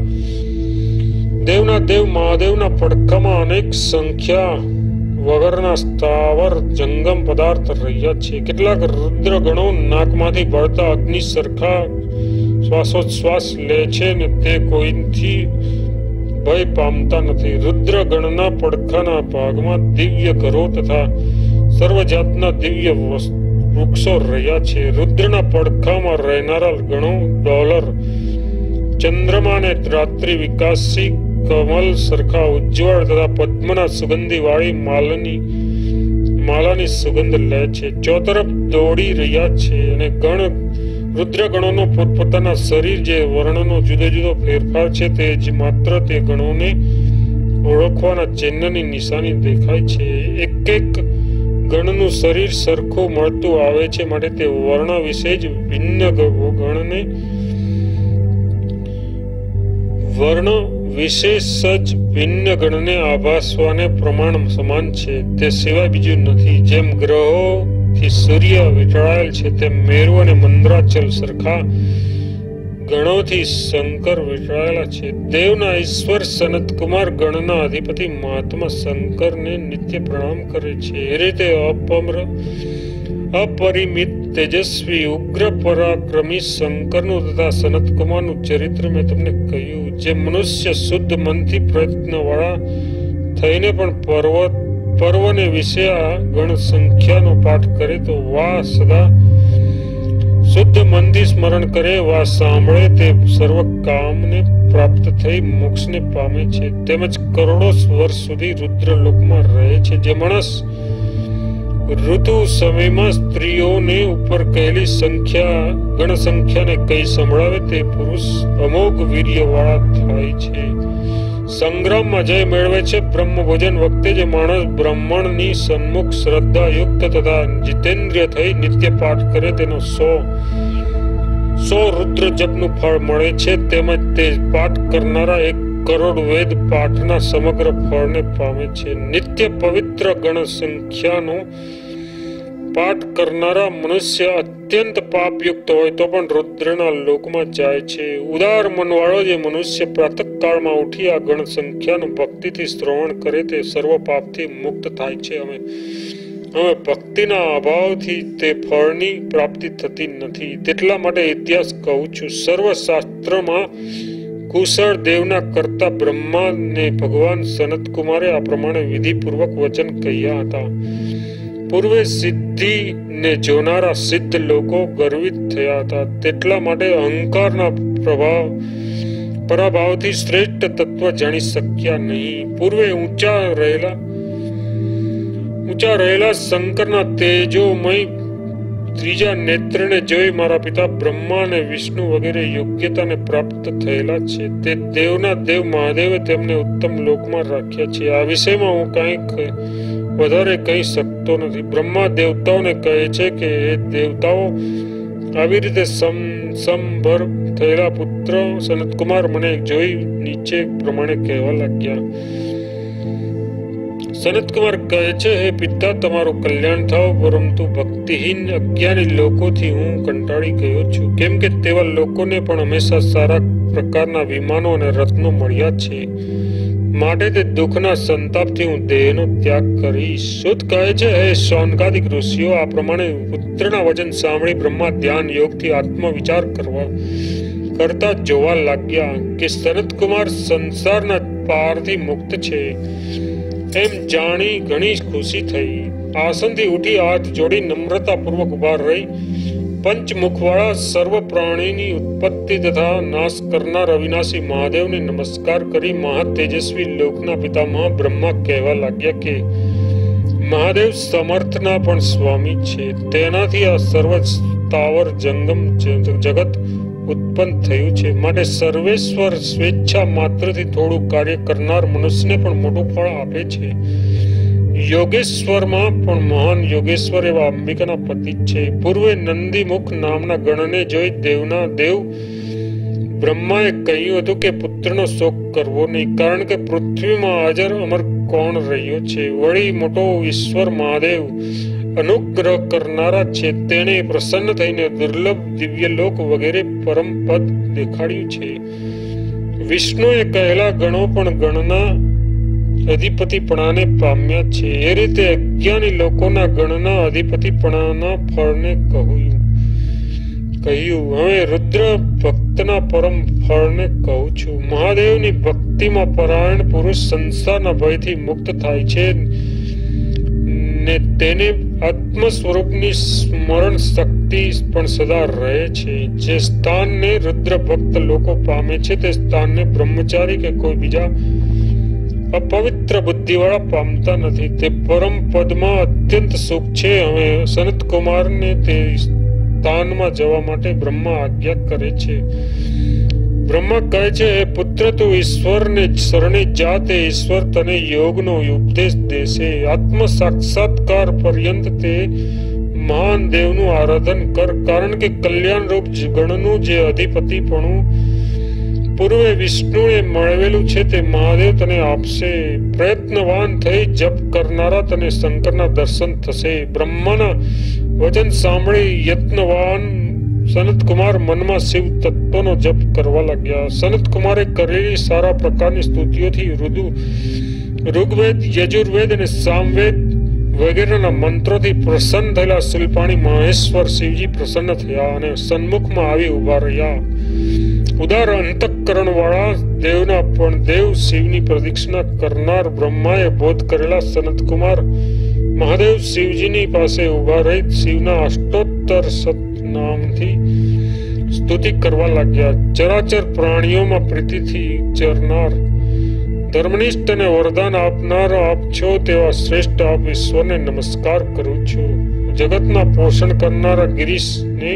દેવના દેવ મહાદેવના પડખામાં અનેક સંખ્યા વગરના સ્થાવર જંગમ પદાર્થ રહ્યા છે. કેટલાક રુદ્ર ગણો નાકમાંથી બળતા અગ્નિ સરખા શ્વાસોચ્છ્વાસ લે છે, ને તે કોઈથી ભય પામતા નથી. રુદ્ર ગણના પડખાના ભાગમાં દિવ્ય ઘરો તથા સર્વ જાતના દિવ્ય વૃક્ષો રહ્યા છે. રુદ્રના પડખામાં રહેનારા ગણો ડોલર, ચંદ્રમા ને રાત્રિ વિકાસી કમલ સરખા ઉજ્જવળ તથા પદ્મના સુગંધી વાળી માલની માલાની સુગંધ લે છે. ચોતરફ દોડી રહ્યા છે, અને ગણ રુદ્ર ગણોનો પોતપોતાના શરીર જે વર્ણનો જુદો જુદો ફેરફાર છે તે જ માત્ર તે ગણોને ઓળખવાના ચિહ્નની નિશાની દેખાય છે. એક એક ગણનું શરીર સરખું મળતું આવે છે, માટે તે વર્ણ વિશે જ ભિન્ન ગણને વર્ણ વિશેષ જ ભિન્ન ગણને આભાસવાને પ્રમાણ સમાન છે. તે સિવાય બીજું નથી. જેમ ગ્રહોથી સૂર્ય વીંટળાયેલ છે, તેમ મેરુ અને મંદરાચલ સરખા ગણોથી શંકર વીંટળાયેલા છે. દેવના ઈશ્વર સનતકુમાર ગણના અધિપતિ મહાત્મા શંકરને નિત્ય પ્રણામ કરે છે. એ રીતે અપમ્ર અપરિમિત તેજસ્વી ઉગ્ર પરાક્રમી શંકરનું તથા સનતકુમારનું ચરિત્ર મેં તમને કહ્યું. જે મનુષ્ય શુદ્ધ મનથી પ્રયત્ન વાળા થઈને પણ પર્વત પર્વને વિશે આ ગણ સંખ્યાનો પાઠ કરે તો વા સદા શુદ્ધ મનથી સ્મરણ કરે, વા સાંભળે તે સર્વ કામને પ્રાપ્ત થઈ મોક્ષને પામે છે. તેમજ કરોડો વર્ષ સુધી રુદ્ર લોકમાં રહે છે. જે માણસ ઋતુ સમયમાં સ્ત્રીઓને ઉપર કહેલી સંખ્યા ગણ સંખ્યાને કઈ સંભળાવે તે પુરુષ અમોઘ વીર્ય વાળા થાય છે. સંગ્રામમાં જય મેળવે છે. બ્રહ્મ ભોજન વખતે જે માણસ બ્રાહ્મણની સન્મુખ શ્રદ્ધા યુક્ત તથા જીતેન્દ્રિય થઈ નિત્ય પાઠ કરે તેનો સો સો રુદ્ર જપનું ફળ મળે છે. તેમજ તે પાઠ કરનારા એક કરોડ વેદ પાઠના સમગ્ર ફળને પામે છે. નિત્ય પવિત્ર ગણ સંખ્યાનો પાઠ કરનારા મનુષ્ય અત્યંત પાપયુક્ત હોય તો પણ રુદ્રના લોકમાં જાય છે. ઉદાર મનવાળો જે મનુષ્ય પ્રાતઃકાળમાં ઉઠી આ ગણ સંખ્યાનું ભક્તિથી શ્રવણ કરે તે સર્વ પાપથી મુક્ત થાય છે. અમે અમે ભક્તિના અભાવથી તે ફળની પ્રાપ્તિ થતી નથી. તેટલા માટે ઇતિહાસ કહું છું. સર્વ શાસ્ત્રમાં કુશળ દેવના કરતા બ્રહ્મા ને ભગવાન સનતકુમારે આ પ્રમાણે વિધિપૂર્વક વચન કહ્યા હતા. પૂર્વે સિદ્ધિ ને જોનારા સિદ્ધ લોકો ગર્વિત થયા હતા. તેટલા માટે અહંકારના પ્રભાવ પરાભાવથી શ્રેષ્ઠ તત્વ જાણી શક્યા નહીં. પૂર્વે ઊંચા રહેલા ઊંચા રહેલા શંકરના તેજોમય ત્રીજા નેત્રને જોઈ મારા પિતા બ્રહ્મા અને વિષ્ણુ વગેરે યોગ્યતાને પ્રાપ્ત થયેલા છે. તે દેવના દેવ મહાદેવે તેમને ઉત્તમ લોકમાં રાખ્યા છે. આ વિષયમાં હું કંઈક વધારે કહી શકતો નથી. બ્રહ્મા દેવતાઓને કહે છે કે એ દેવતાઓ, આવી રીતે સમ સમભર થયેલા પુત્ર સનતકુમાર મને જોઈ નીચે પ્રમાણે કહેવા લાગ્યા. સનતકુમાર કહે છે, હે પિતા, તમારું કલ્યાણ થાવ, પરંતુ ભક્તિહીન અજ્ઞાની લોકોથી હું કંટાળી ગયો છું, કેમ કે તેવા લોકોને પણ હંમેશા સારા પ્રકારના વિમાનો અને રત્નો મળ્યા છે. માટે તે દુઃખના સંતાપથી હું દેહનો ત્યાગ કરીશ. સુત કહે છે, હે શૌનકાદિક ઋષિઓ, આ પ્રમાણે પુત્રના વચન સાંભળી બ્રહ્મા ધ્યાન યોગથી આત્મવિચાર કરવા કરતા જોવા લાગ્યા કે સનતકુમાર સંસારના પારથી મુક્ત છે. એમ જાણી ઘણી ખુશી થઈ. આસનથી ઉઠી હાથ જોડી નમ્રતાપૂર્વક ઉભા રહી પંચમુખવાળા સર્વ પ્રાણીની ઉત્પત્તિ તથા નાશ કરનાર અવિનાશી મહાદેવને નમસ્કાર કરી મહા તેજસ્વી લોકના પિતામહ બ્રહ્મા કહેવા લાગ્યા કે મહાદેવ સમર્થના પણ સ્વામી છે. તેનાથી આ સર્વ સ્થાવર જંગમ જગત ઉત્પન્ન થયું છે. માટે સર્વેશ્વર સ્વેચ્છા માત્રથી થોડું કાર્ય કરનાર મનુષ્યને પણ મોટું ફળ આપે છે. યોગેશ્વરમાં પણ મહાન યોગેશ્વર એવા અંબિકાના પતિ છે. પૂર્વે નંદીમુખ નામના ગણને જોઈ દેવના દેવ બ્રહ્માએ કહ્યું હતું કે પુત્રનો શોક કરવો નહીં, કારણ કે પૃથ્વીમાં હાજર અમર કોણ રહ્યો છે. વળી મોટો ઈશ્વર મહાદેવ અનુગ્રહ કરનારા છે. તેણે પ્રસન્ન થઈને દુર્લભ દિવ્યલોક વગેરે પરમ પદ દેખાડ્યું છે. વિષ્ણુએ કહેલા ગણો પણ ગણના અધિપતિપણાને પામ્યા છે. એ રીતે અજ્ઞાની લોકોના ગણના અધિપતિપણાના ફળને કહ્યું કહ્યું હવે રુદ્ર ભક્તના પરમ ફળને કહું છું. મહાદેવની ભક્તિમાં પરાયણ પુરુષ સંસારના ભયથી મુક્ત થાય છે ને તેને આત્મ સ્વરૂપની સ્મરણ શક્તિ પણ સદા રહે છે. જે સ્થાનને રુદ્ર ભક્ત લોકો પામે છે તે સ્થાનને બ્રહ્મચારી કે કોઈ બીજા અપવિત્ર બુદ્ધિવાળા પામતા નથી. તે પરમ પદમાં અત્યંત સુખ છે. હવે સનતકુમારને તે સ્થાનમાં જવા માટે બ્રહ્મા આજ્ઞા કરે છે. બ્રહ્મા કહે છે, હે પુત્ર, તું ઈશ્વરને શરણે જા, તે ઈશ્વર તને યોગનો ઉપદેશ દેશે. આત્મ સાક્ષાત્કાર પર્યંત તે મહાન દેવનું આરાધન કર, કારણ કે કલ્યાણ રૂપ ગણનું જે અધિપતિપણું પૂર્વે વિષ્ણુએ મળવેલું છે તે મહાદેવ તને આપશે. પ્રયત્નવાન થઈ જપ કરનારા તને શંકરના દર્શન થશે. બ્રહ્માના વચન સાંભળી યત્નવાન સનતકુમાર મનમાં શિવ તત્વનો જપ કરવા લાગ્યા. સનતકુમારે કરેલી સારા પ્રકારની સ્તુતિઓથી ઋતુ ઋગ્વેદ, યજુર્વેદ અને સામવેદ વગેરેના મંત્રોથી પ્રસન્ન થયેલા શિલ્પાણી મહેશ્વર શિવજી પ્રસન્ન થયા અને સન્મુખમાં આવી ઉભા રહ્યા. ઉદાર અંતઃકરણ વાળા દેવના પણ દેવ શિવની પ્રદક્ષિણા કરનાર બ્રહ્માએ બોધ કરેલા સનતકુમાર મહાદેવ શિવજીની પાસે ઉભા રહી શિવના અષ્ટોત્તર સતનામથી સ્તુતિ કરવા લાગ્યા. ચરાચર પ્રાણીઓમાં પ્રીતિથી ચરનાર ધર્મનિષ્ઠ અને વરદાન આપનાર આપ છો તેવા શ્રેષ્ઠ આપ ઈશ્વરને નમસ્કાર કરું છું. જગતના પોષણ કરનારા ગિરીશને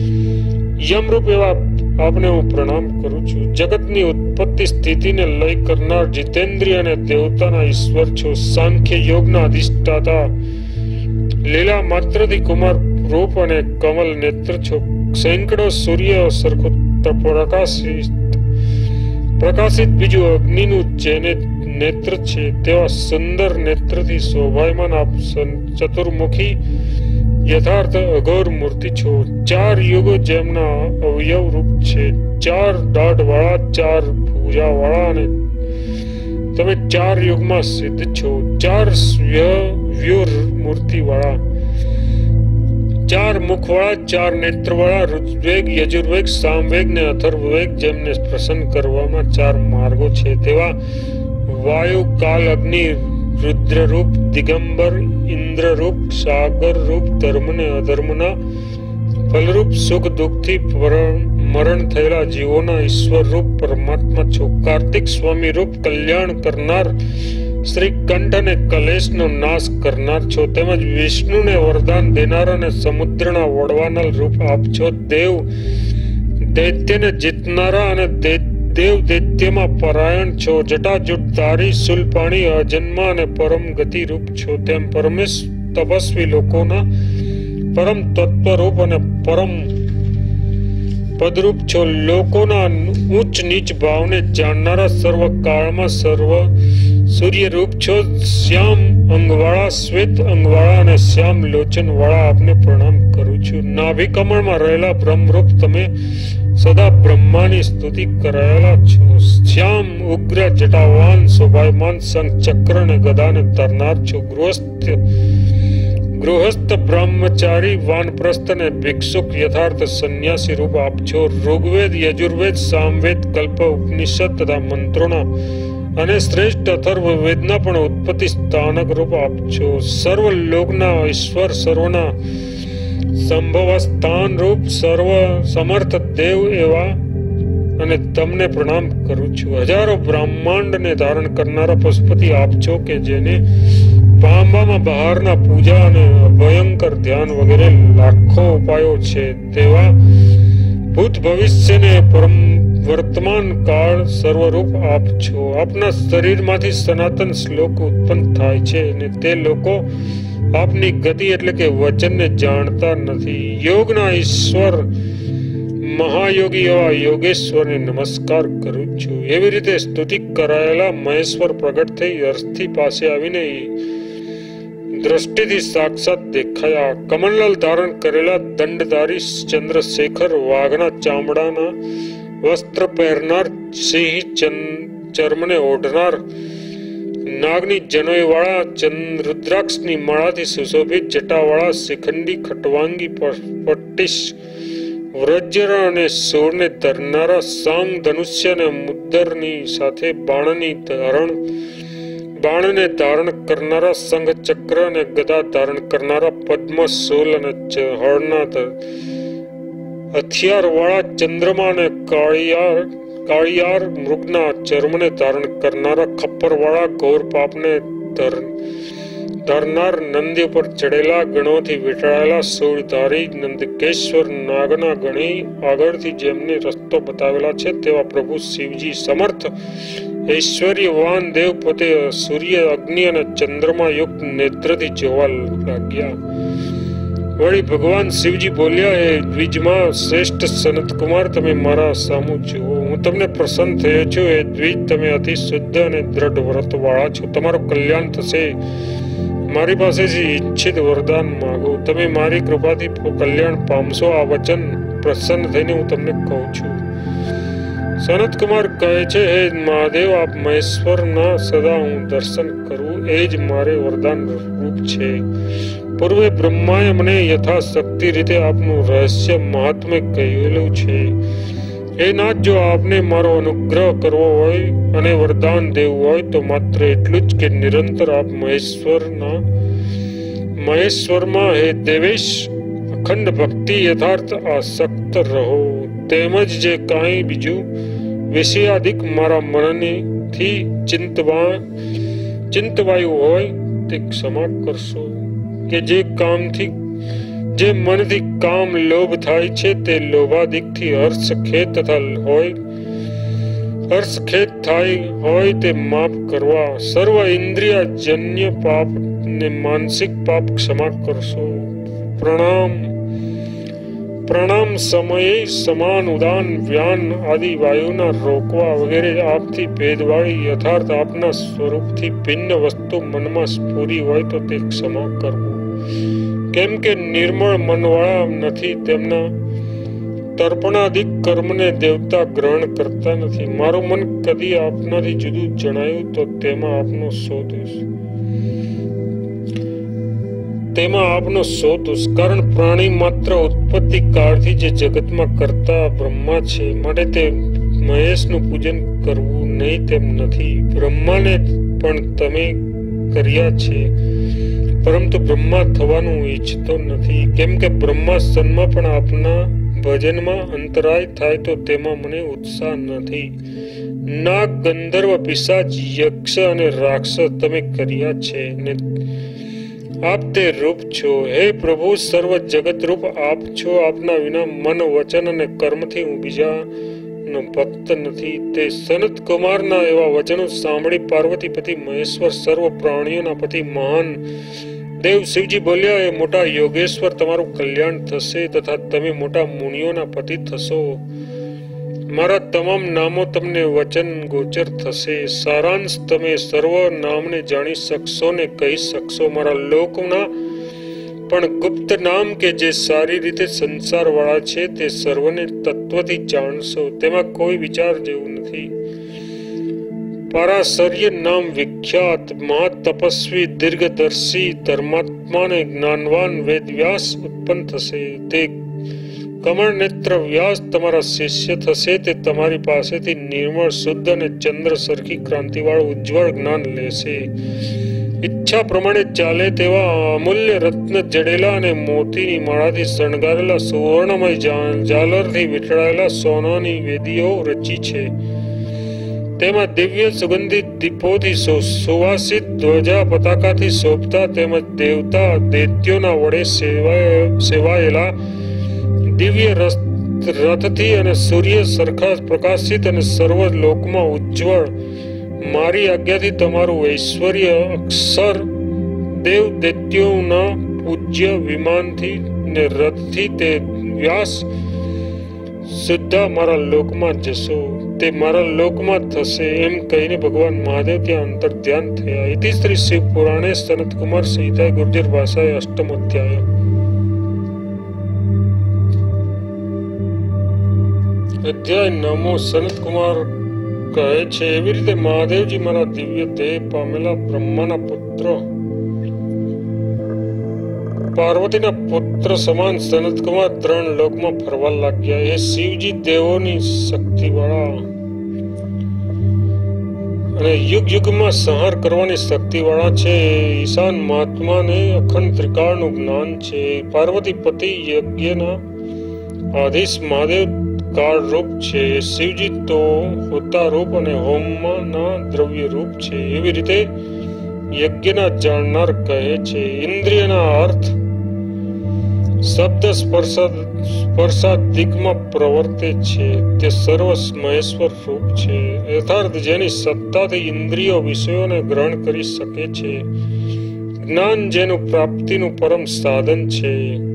યમરૂપ એવા આપને હું પ્રણામ કરું છું. જગતની ઉત્પત્તિ સ્થિતિને લય કરનાર જીતેન્દ્રિય અને દેવતાના ઈશ્વર છો. સાંખ્ય યોગના અધિષ્ઠાતા લીલા માત્રથી કુમાર રૂપ અને કમલ નેત્ર છો. સેંકડો સૂર્ય સરખો પ્રકાશિત પ્રકાશિત બીજું અગ્નિનું જેને નેત્ર છે તેવા સુંદર નેત્રથી શોભાયમાન આપ ચતુર્મુખી યથાર્થ અઘોર મૂર્તિ છો. ચાર યુગો જેમના અવયવ રૂપ છે, ચાર દાઢ વાળા, ચાર ભુજા વાળા અને તમે ચાર યુગમાં સિદ્ધ છો. ચાર વ્યૂહ મૂર્તિ વાળા, ચાર મુખ વાળા, ચાર નેત્ર વાળા, ઋગ્વેદ, યજુર્વેદ, સામવેદ ને અથર્વવેદ જેમને પ્રસન્ન કરવામાં ચાર માર્ગો છે તેવા વાયુ, કાલ, અગ્નિ, રુદ્ર રૂપ, દિગંબર, ઇન્દ્ર રૂપ, સાગર રૂપ, ધર્મ ને અધર્મના ફલરૂપ, સુખ દુઃખથી મરણ થયેલા જીવોના ઈશ્વર રૂપ પરમાત્મા છો. કાર્તિક સ્વામી રૂપ કલ્યાણ કરનાર શ્રી કંઠ અને કલેશનો નાશ કરનાર છો. તેમજ વિષ્ણુને વરદાન દેનાર અને સમુદ્રના વડવાનલ રૂપ આપ છો. દેવ દૈત્યને જીતનારા અને દેવ દૈત્યમાં પરાયણ છો, જટાજૂટધારી શૂલપાણી અજન્મા અને પરમ ગતિ રૂપ છો, તેમ પરમેશ તપસ્વી લોકોના પરમ તત્વરૂપ અને પરમ પદરૂપ છો. લોકોના ઉચ્ચ નીચ ભાવને જાણનારા સર્વ કાળમાં સર્વ સૂર્ય રૂપ છો. શ્યામ અંગવાળા, શ્વેત અંગવાળા અને શ્યામ લોચન વાળા આપને પ્રણામ કરું છું. નાભિ કમળમાં રહેલા બ્રહ્મરૂપ તમે સદા બ્રહ્માની સ્તુતિ કરાયેલા છો. શ્યામ ઉગ્ર જટાવાન શોભાયમાન શંખ ચક્ર અને ગદાને ધરનાર છો. ગૃહસ્થ ગૃહસ્થ બ્રહ્મચારી વાનપ્રસ્થ અને ભિક્ષુક યથાર્થ સંન્યાસી રૂપ આપ છો. ઋગ્વેદ, યજુર્વેદ, સામવેદ, કલ્પ, ઉપનિષદ તથા મંત્રોના અને શ્રેષ્ઠ અથર્વ વેદના પણ ઉત્પત્તિ સ્થાનક રૂપ આપ છો. સર્વ લોકના ઈશ્વર, સર્વના સંભવ સ્થાન રૂપ સર્વ સમર્થ દેવ એવા અને તમને પ્રણામ કરું છું. હજારો બ્રહ્માંડને ધારણ કરનારા પશુપતિ આપ છો કે જેને પામવામાં બહારના પૂજા અને ભયંકર ધ્યાન વગેરે લાખો ઉપાયો છે. તેવા ભૂત ભવિષ્યને પરમ વર્તમાન કાળ સર્વરૂપ આપ છો. આપના શરીરમાંથી સનાતન શ્લોક ઉત્પન્ન થાય છે અને તે લોકો આપની ગતિ એટલે કે વચનને જાણતા નથી. યોગના ઈશ્વર મહાયોગી એવા યોગેશ્વરને નમસ્કાર કરું છું. એવી રીતે સ્તુતિ કરાયેલા મહેશ્વર પ્રગટ થઈ અર્થી પાસે આવીને દ્રષ્ટિથી સાક્ષાત દેખાયા. કમલલાલ ધારણ કરેલા દંડધારી ચંદ્રશેખર, વાઘના ચામડાના વસ્ત્ર પહેરનાર, સિંહ ચર્મને ઓઢનાર, નાગની જનોઈ વાળા, રુદ્રાક્ષની માળાથી સુશોભિત જટાવાળા, શિખંડી ખટવાંગી પટ્ટીશ, વ્રજ્ર અને સૂરને ધરનારા, સાંગ ધનુષ્ય અને મુદ્દરની સાથે બાણની ધારણ બાણને ધારણ કરનારા, સંઘ ચક્ર અને ગદા ધારણ કરનારા, પદ્મ શૂલ અને હળના હથિયાર વાળા, ચંદ્રમા અને કાળિયાર કાળિયાર મૃગના ચર્મને ધારણ કરનારા, ખપ્પર વાળા, ઘોર પાપને ધરનાર, નંદી ઉપર ચડેલા, ગણોથી વીંટળાયેલા, શૂળધારી નંદકેશ્વર, નાગના ગણી આગળથી જેમને રસ્તો બતાવેલા છે તેવા પ્રભુ શિવજી, સમર્થ ઐશ્વર્યવાન દેવ પોતે સૂર્ય, અગ્નિ અને ચંદ્રમા યુક્ત નેત્રથી જોવા લાગ્યા. વળી ભગવાન શિવજી બોલ્યા, હે દ્વિજમાં શ્રેષ્ઠ સનતકુમાર, તમે મારા સામું જુઓ. હું તમને પ્રસન્ન થયો છું. હે દ્વિજ, તમે અતિ શુદ્ધ અને દ્રઢ વ્રત વાળા છો. તમારું કલ્યાણ થશે. મારી પાસેથી ઈચ્છિત વરદાન માંગો. તમે મારી કૃપાથી કલ્યાણ પામશો. આ વચન પ્રસન્ન થઈને હું તમને કહું છું. સનતકુમાર કહે છે, હે મહાદેવ, આપ મહેશ્વરના સદા હું દર્શન કરું એ જ મારે વરદાન રૂપ છે. પૂર્વે બ્રહ્માએ મને યથાશક્તિ રીતે આપનું રહસ્ય મહાત્મ્ય કહેલું છે. એ નાથ, જો આપને મારો અનુગ્રહ કરવો હોય અને વરદાન દેવું હોય તો માત્ર એટલું જ કે નિરંતર આપ મહેશ્વરના મહેશ્વરમાં હે દેવેશ અખંડ ભક્તિ યથાર્થ આસક્ત રહો. તેમજ જે કાંઈ બીજું વિષયાધિક મારા મનથી ચિંતવા ચિંતવાયું હોય તે ક્ષમા કરશો. કે જે કામથી જે મનથી કામ લોભ થાય છે તે લોભાધિકથી હર્ષ ખેદ તથા હોય હર્ષ ખેદ થાય હોય તે માફ કરવા. સર્વ ઇન્દ્રિય જન્ય પાપ ને માનસિક પાપ ક્ષમા કરશો. પ્રણામ પ્રણામ સમયે સમાન ઉદાન વ્યાન આદિ વાયુના રોકવા વગેરે આપથી ભેદવાળી યથાર્થ આપના સ્વરૂપથી ભિન્ન વસ્તુ મનમાં સ્ફુરી હોય તો તે ક્ષમા કરવું. કેમ કે નિર્મળ મનવાળા નથી, તેમના તર્પણાધિક કર્મને દેવતા ગ્રહણ કરતા નથી. મારું મન કદી આપનાથી જુદું જણાયું તો તેમાં આપનો શો દોષ તેમાં આપનો શો દોષ કારણ પ્રાણી માત્ર ઉત્પત્તિ કાળથી જે જગતમાં કરતા બ્રહ્મા છે, માટે તે મહેશનું પૂજન કરવું નહીં તેમ નથી. બ્રહ્માને પણ તમે કર્યા છે, પરંતુ બ્રહ્મા થવાનું ઈચ્છતો નથી. કેમ કે બ્રહ્માસનમાં પણ આપના ભજનમાં અંતરાય થાય તો તેમાં મને ઉત્સાહ નથી. નાગ, ગંધર્વ, પિશાચ, યક્ષ અને રાક્ષસ તમે કર્યા છે ને આપ તે રૂપ છો. હે પ્રભુ, સર્વ જગત રૂપ આપ છો. આપના વિના મન, વચન અને કર્મથી હું બીજા નો ભક્ત નથી. તે સનત કુમારના એવા વચનો સાંભળી પાર્વતી પતિ મહેશ્વર સર્વ પ્રાણીઓના પતિ મહાન દેવ શિવજી બોલ્યા, એ મોટા યોગેશ્વર તમારું કલ્યાણ થશે તથા તમે મોટા મુનિઓના પતિ થશો. મારા તમામ નામો તમને વચન ગોચર થશે. સારાંશ તમે સર્વ નામને જાણી શકશો ને કહી શકશો. મારા લોકના પણ ગુપ્ત નામ કે જે સારી રીતે સંસાર વાળા છે તે સર્વને તત્વથી જાણશો. તેમાં કોઈ વિચાર જેવું નથી. પરાશર્ય નામ વિખ્યાત મહા તપસ્વી દીર્ઘદર્શી ધર્માત્માને જ્ઞાનવાન વેદવ્યાસ ઉત્પન્ન થશે. તે કમળ નેત્ર વ્યાસ તમારા શિષ્ય થશે. તે તમારી પાસેથી નિર્મળ શુદ્ધ અને ચંદ્ર સરખી ક્રાંતિવાળું ઉજ્જવળ જ્ઞાન લેશે. ઈચ્છા પ્રમાણે ચાલે તેવા અમૂલ્ય રત્ન જડેલા અને મોતીની માળાથી શણગારેલા સુવર્ણમય ઝાલરથી વીંટળાયેલા સોનાની વેદીઓ રચી છે. તેમાં દિવ્ય સુગંધિત દીપોથી સુવાસિત ધ્વજા પતાકાથી શોભતા તેમજ દેવતા દૈત્યોના વડે સેવાયેલા દિવ્ય રથથી અને સૂર્ય સરખા પ્રકાશિત અને સર્વ લોકમાં ઉજ્જવળ મારી આજ્ઞાથી તમારું ઐશ્વર્ય અક્ષર દેવ દૈત્યોના પૂજ્ય વિમાનથી ને રથથી તે વ્યાસ સીધા મારા લોકમાં જશો. તે મારા લોકમાં થશે. એમ કહીને ભગવાન મહાદેવ ત્યાં અંતર ધ્યાન થયા. ઇતિ શ્રી શિવ પુરાણે સનત કુમાર સંહિતા ગુર્જર ભાષાએ અષ્ટમ અધ્યાય. અધ્યાય નવમો. સનત કુમાર કહે છે, એવી રીતે મહાદેવજી મારા દિવ્ય દેહ પામેલા બ્રહ્માના પુત્ર પાર્વતીના પુત્ર સમાન સનત કુમાર ત્રણ લોકમાં ફરવા લાગ્યા. એ શિવજી દેવોની શક્તિ વાળા અને યુગ યુગમાં સંહાર કરવાની શક્તિ વાળા છે. ઈશાન મહાત્માને અખંડ ત્રિકાળનું જ્ઞાન છે. પાર્વતી પતિ યજ્ઞના આધીશ મહાદેવ કાળ રૂપ છે. શિવજી તો હોતા રૂપ અને હોમના દ્રવ્ય રૂપ છે. એવી રીતે યજ્ઞના જાણનાર કહે છે. ઇન્દ્રિયના અર્થ શબ્દ સ્પર્શાદિકમાં પ્રવર્તે છે. તે સર્વ મહેશ્વર રૂપ છે. યથાર્થ જેની સત્તાથી ઇન્દ્રિયો વિષયોને ગ્રહણ કરી શકે છે. જ્ઞાન જેનું પ્રાપ્તિનું પરમ સાધન છે.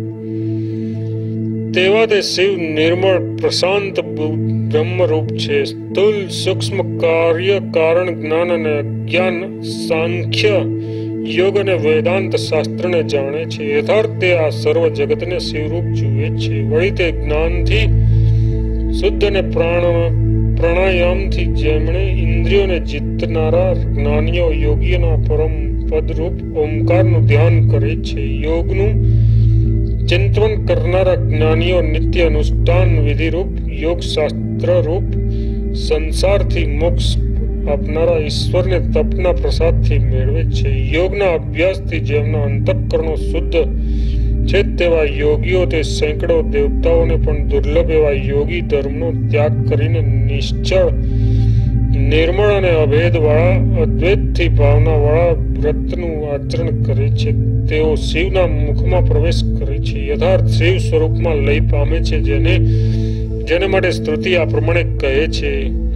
તેવા તે શિવ નિર્મળ પ્રશાંત બ્રહ્મરૂપ છે. સ્થૂલ સૂક્ષ્મ કાર્ય કારણ જ્ઞાન અને અજ્ઞાન સાંખ્ય યોગ અને વેદાંત શાસ્ત્રને જાણે છે. યથાર્થ તે આ સર્વ જગતને શિવરૂપ જુએ છે. વળી તે જ્ઞાનથી શુદ્ધ અને પ્રાણ પ્રાણાયામથી જેમણે ઇન્દ્રિયોને જીતનારા જ્ઞાનીઓ યોગીઓના પરમ પદરૂપ ઓમકારનું ધ્યાન કરે છે. યોગનું ચિંતન કરનારા જ્ઞાનીઓ નિત્ય અનુષ્ઠાન વિધિરૂપ યોગ શાસ્ત્ર રૂપ સંસારથી મોક્ષ આપનારા ઈશ્વરને તપના પ્રસાદથી મેળવે છે. યોગના અભ્યાસથી જેમના અંતઃકરણો શુદ્ધ છે તેવા યોગીઓ તે સેંકડો દેવતાઓને પણ દુર્લભ એવા યોગી ધર્મનો ત્યાગ કરીને નિશ્ચળ નિર્મળ અને અભેદ વાળા અદ્વૈતથી ભાવના વાળા વ્રતનું આચરણ કરે છે. તેઓ શિવના મુખમાં પ્રવેશ કરે છે. યથાર્થ શિવ સ્વરૂપમાં લય પામે છે. જેને જેને માટે સ્તુતિ આ પ્રમાણે કહે છે.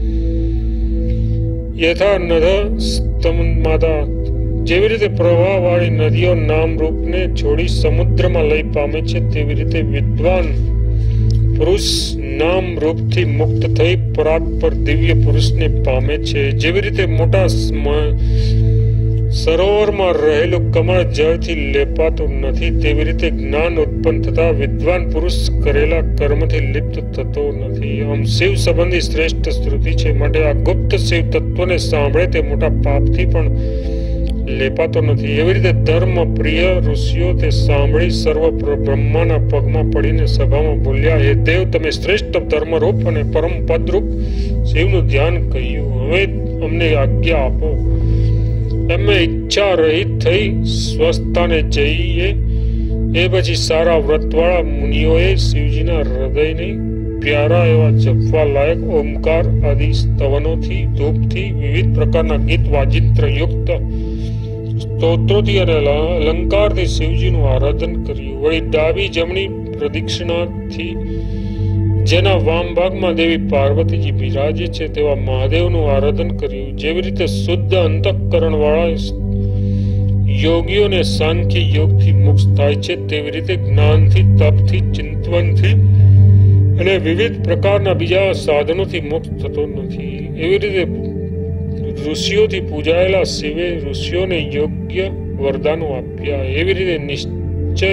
યથા નદ સ્તંભમાતા જેવી રીતે પ્રવાહ વાળી નદીઓ નામ રૂપને છોડી સમુદ્રમાં લય પામે છે, તેવી રીતે વિદ્વાન પુરુષ નામ રૂપથી મુક્ત થઈ પરાત્પર દિવ્ય પુરુષને પામે છે. જેવી રીતે મોટા સરોવરમાં રહેલું કમળ જળથી લેપાતું નથી, તેવી રીતે જ્ઞાન ઉત્પન્ન થતા વિદ્વાન પુરુષ કરેલા કર્મથી લિપ્ત થતો નથી. આમ શિવ સંબંધી શ્રેષ્ઠ સ્તુતિ છે. માટે આ ગુપ્ત શિવ તત્વને સાંભળે તે મોટા પાપથી પણ લેપાતો નથી. એવી રીતે ધર્મ પ્રિય ઋષિઓ તે સાંભળી સર્વ બ્રહ્માના પગમાં પડીને સભામાં બોલ્યા, હે દેવ, તમે શ્રેષ્ઠ ધર્મરૂપ અને પરમ પદરૂપ શિવનું ધ્યાન કહ્યું. હવે અમને આજ્ઞા આપો. એમને ઈચ્છા રહિત થઈ સ્વસ્થાને જઈએ. એ પછી સારા વ્રતવાળા મુનિઓએ શિવજીના હૃદયને પ્યારા એવા જપવા લાયક ઓમકાર આદિ સ્તવનોથી ધૂપથી વિવિધ પ્રકારના ગીત વાજિંત્ર યુક્ત સ્તોત્રોથી અને અલંકારથી શિવજીનું આરાધન કર્યું. વળી ડાબી જમણી પ્રદક્ષિણાથી જેના વામ ભાગમાં દેવી પાર્વતીજી બિરાજે છે તેવા મહાદેવનું આરાધન કર્યું. જેવી રીતે શુદ્ધ અંતઃકરણ વાળા યોગીઓને સાંખ્ય યોગથી મુક્ત થાય છે, તેવી રીતે જ્ઞાનથી, તપથી, ચિંતવનથી અને વિવિધ પ્રકારના બીજા સાધનોથી મુક્ત થતો નથી. એવી રીતે ઋષિઓથી પૂજાયેલા શિવે ઋષિઓને યોગ્ય વરદાનો આપ્યા. એવી રીતે નિશ્ચય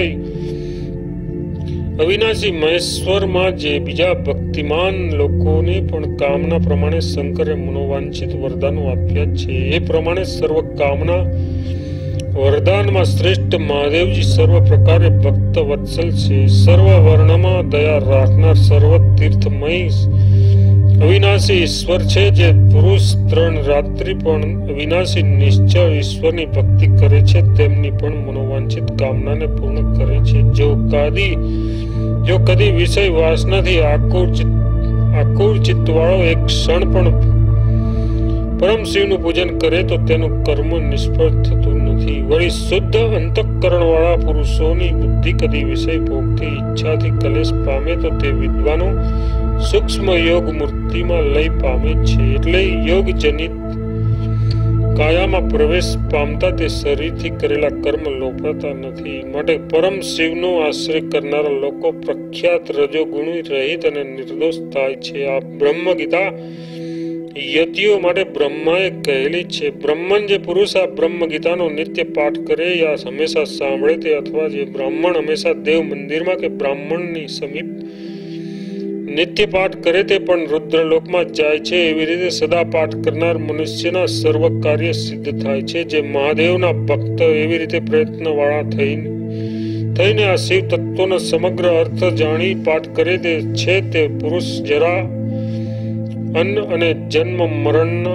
અવિનાશી મહેશ્વરમાં જે બીજા ભક્તિમાન લોકોને પણ કામના પ્રમાણે શંકરે મનોવાંછિત વરદાનો આપ્યા છે. એ પ્રમાણે સર્વ કામના વરદાનમાં શ્રેષ્ઠ મહાદેવજી સર્વ પ્રકારે ભક્ત વત્સલ છે. સર્વ વર્ણમાં દયા રાખનાર સર્વ તીર્થમય અવિનાશી ઈશ્વર છે. જે પુરુષ ત્રણ રાત્રિ પણ અવિનાશી નિશ્ચય ઈશ્વરની ભક્તિ કરે છે તેમની પણ મનોવાંછિત કામનાને પૂર્ણ કરે છે. જો કદી જો કદી વિષય વાસનાથી આકુર આકુર ચિત્ત વાળો એક ક્ષણ પણ પરમ શિવનું પૂજન કરે તો તેનું કર્મ નિષ્ફળ થતું નથી. વળી શુદ્ધ અંતઃકરણ વાળા પુરુષોની બુદ્ધિ કદી વિષય ભોગથી ઈચ્છાથી કલેશ પામે તો તે વિદ્વાનો સૂક્ષ્મ યોગ મૂર્તિમાં લય પામે છે. એટલે યોગ જનિત કાયામાં પ્રવેશ પામતા તે શરીરથી કરેલા કર્મ લોપાતા નથી. માટે પરમ શિવનો આશ્રય કરનારા લોકો પ્રખ્યાત રજોગુણી રહિત અને નિર્દોષ થાય છે. આ બ્રહ્મ ગીતા યતિઓ માટે બ્રહ્માએ કહેલી છે. બ્રહ્મણ જે પુરુષ આ બ્રહ્મ ગીતાનો નિત્ય પાઠ કરે યા હંમેશા સાંભળે તે, અથવા જે બ્રાહ્મણ હંમેશા દેવ મંદિરમાં કે બ્રાહ્મણની સમીપ નિત્ય પાઠ કરે તે પણ રુદ્રલોકમાં જાય છે. એવી રીતે સદા પાઠ કરનાર મનુષ્યના સર્વ કાર્ય સિદ્ધ થાય છે. જે મહાદેવના ભક્ત એવી રીતે પ્રયત્ન વાળા થઈને થઈને આ શિવ તત્વનો સમગ્ર અર્થ જાણી પાઠ કરે તે છે તે પુરુષ જરા અન્ન અને જન્મ મરણ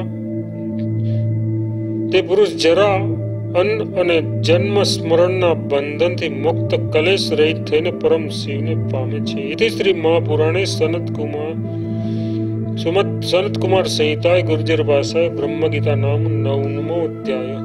તે પુરુષ જરા અન્ન અને જન્મ સ્મરણના બંધનથી મુક્ત કલેશ રહિત થઈને પરમ શિવને પામે છે. ઇતિ શ્રી મહાપુરાણે સનત કુમાર સુમત સનત કુમાર સંહિતાય ગુર્જર ભાષાએ બ્રહ્મ ગીતા નામ નવમો અધ્યાય.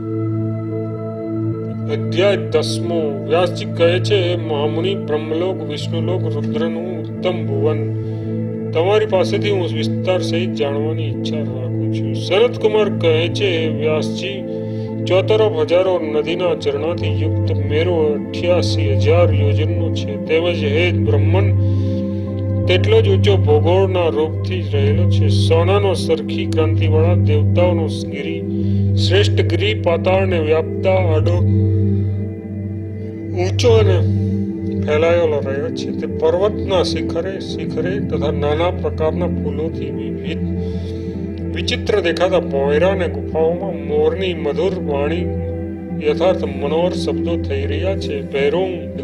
અધ્યાય દસમો. વ્યાસજી કહે છે, મહામુનિ, બ્રહ્મલોક, વિષ્ણુલોક, રુદ્રનું ઉત્તમ ભુવન તમારી પાસેથી હું વિસ્તાર સહિત જાણવાની ઈચ્છા રાખું છું. શરદ કુમાર કહે છે, વ્યાસજી, ચોતરફ હજારો નદીના ઝરણાથી યુક્ત મેરુ અઠ્યાસી હજાર યોજનનો છે. તેમજ હે બ્રહ્મન તેટલો જ ઊંચો ભૂગોળના રૂપથી રહેલો છે. સોનાનો સરખી ક્રાંતિવાળા દેવતાઓનો ગિરી શ્રેષ્ઠ ગિરી પાતાળને વ્યાપતા આડો ઊંચો અને ફેલાયેલો રહ્યો છે. તે પર્વતના શિખરે શિખરે તથા નાના પ્રકારના ફૂલોથી વિવિધ વિચિત્ર દેખાતા પોયરા અને ગુફાઓમાં મોરની મધુર વાણી યથાર્થ મનોહર શબ્દો થઈ રહ્યા છે. ભૈરુંડ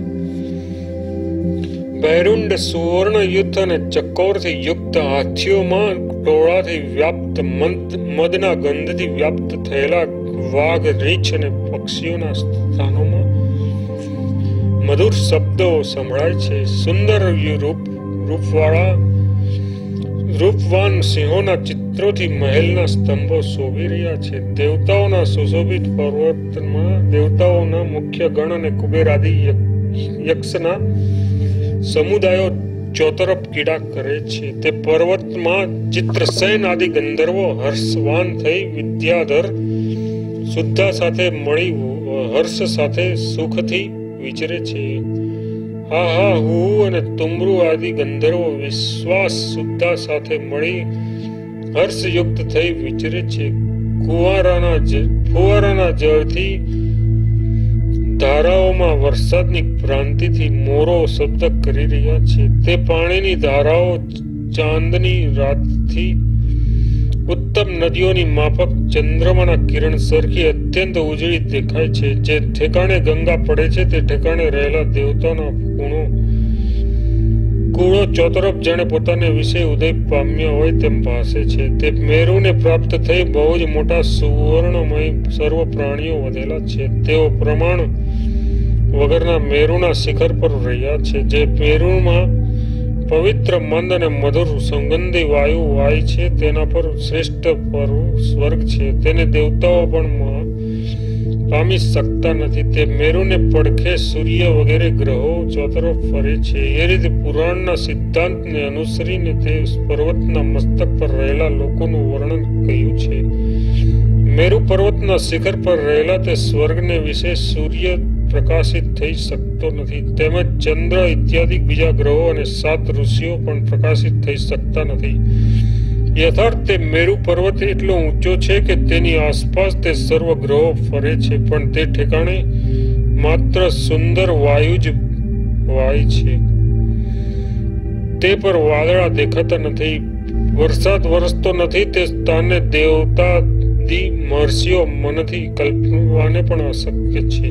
ભૈરુંડ સુવર્ણ યુદ્ધ અને ચકોરથી યુક્ત હાથીઓમાં ટોળાથી વ્યાપ્ત મદના ગંધથી વ્યાપ્ત થયેલા વાઘ, રીંછ અને પક્ષીઓના સ્થાનોમાં મધુર શબ્દો સંભળાય છે. સુંદર રૂપ રૂપવાળા રૂપવાન સિંહોના ચિત્રોથી મહેલના સ્તંભો શોભી રહ્યા છે. દેવતાઓના સુશોભિત પર્વતમાં દેવતાઓના મુખ્ય ગણ અને કુબેર આદિ યક્ષના સમુદાયો ચોતરફ ક્રીડા કરે છે. તે પર્વતમાં ચિત્રસેન આદિ ગંધર્વો હર્ષવાન થઈ વિદ્યાધર શુદ્ધા સાથે મળી હર્ષ સાથે સુખથી વિચરે છે. હા હા હું અને તુમરુ આદિ ગંધર્વો વિશ્વાસ શુદ્ધા સાથે મળી હર્ષયુક્ત થઈ વિચરે છે. કુવારાના ફુવારાના જળથી ધારાઓમાં વરસાદની ક્રાંતિથી મોરો શબ્દ કરી રહ્યા છે. તે પાણીની ધારાઓ ચાંદની રાતથી ઉત્તમ નદીઓની માફક ચંદ્રમાના કિરણ સરખી અત્યંત ઉજળી દેખાય છે. જે ઠેકાણે ગંગા પડે છે તે ઠેકાણે રહેલા દેવતાના ગુણો કુળો ચોતરફ જાણે પોતાને વિશે ઉદય પામ્યા હોય તેમ ભાસે છે. તે મેરુને પ્રાપ્ત થઈ બહુ જ મોટા સુવર્ણમય સર્વ પ્રાણીઓ વધેલા છે. તેઓ પ્રમાણ વગરના મેરુના શિખર પર રહ્યા છે. જે મેરુમાં પવિત્ર મંદ અને મધુર સુગંધી વાયુ વાય છે તેના પર શ્રેષ્ઠ સ્વર્ગ છે. તેને દેવતાઓ પણ પામી શકતા નથી. તે મેરુને પડખે સૂર્ય વગેરે ગ્રહો ચોતરફ ફરે છે. એ રીતે પુરાણના સિદ્ધાંતને અનુસરીને તે પર્વતના મસ્તક પર રહેલા લોકોનું વર્ણન કહ્યું છે. મેરુ પર્વતના શિખર પર રહેલા તે સ્વર્ગને વિશે સૂર્ય પ્રકાશિત થઈ શકતો નથી. તેમજ ચંદ્ર ઇત્યાદિ બીજા ગ્રહો અને સાત ઋષિઓ પણ પ્રકાશિત થઈ શકતા નથી. યથાર્થ તે મેરુ પર્વત એટલો ઊંચો છે કે તેની આસપાસ તે સર્વ ગ્રહો ફરે છે, પણ તે ઠેકાણે માત્ર સુંદર વાયુ જ વાય છે. તે પર વાદળા દેખાતા નથી, વરસાદ વરસતો નથી. તે સ્થાને દેવતા મહર્ષિઓ મનથી કલ્પવાને પણ અશક્ય છે.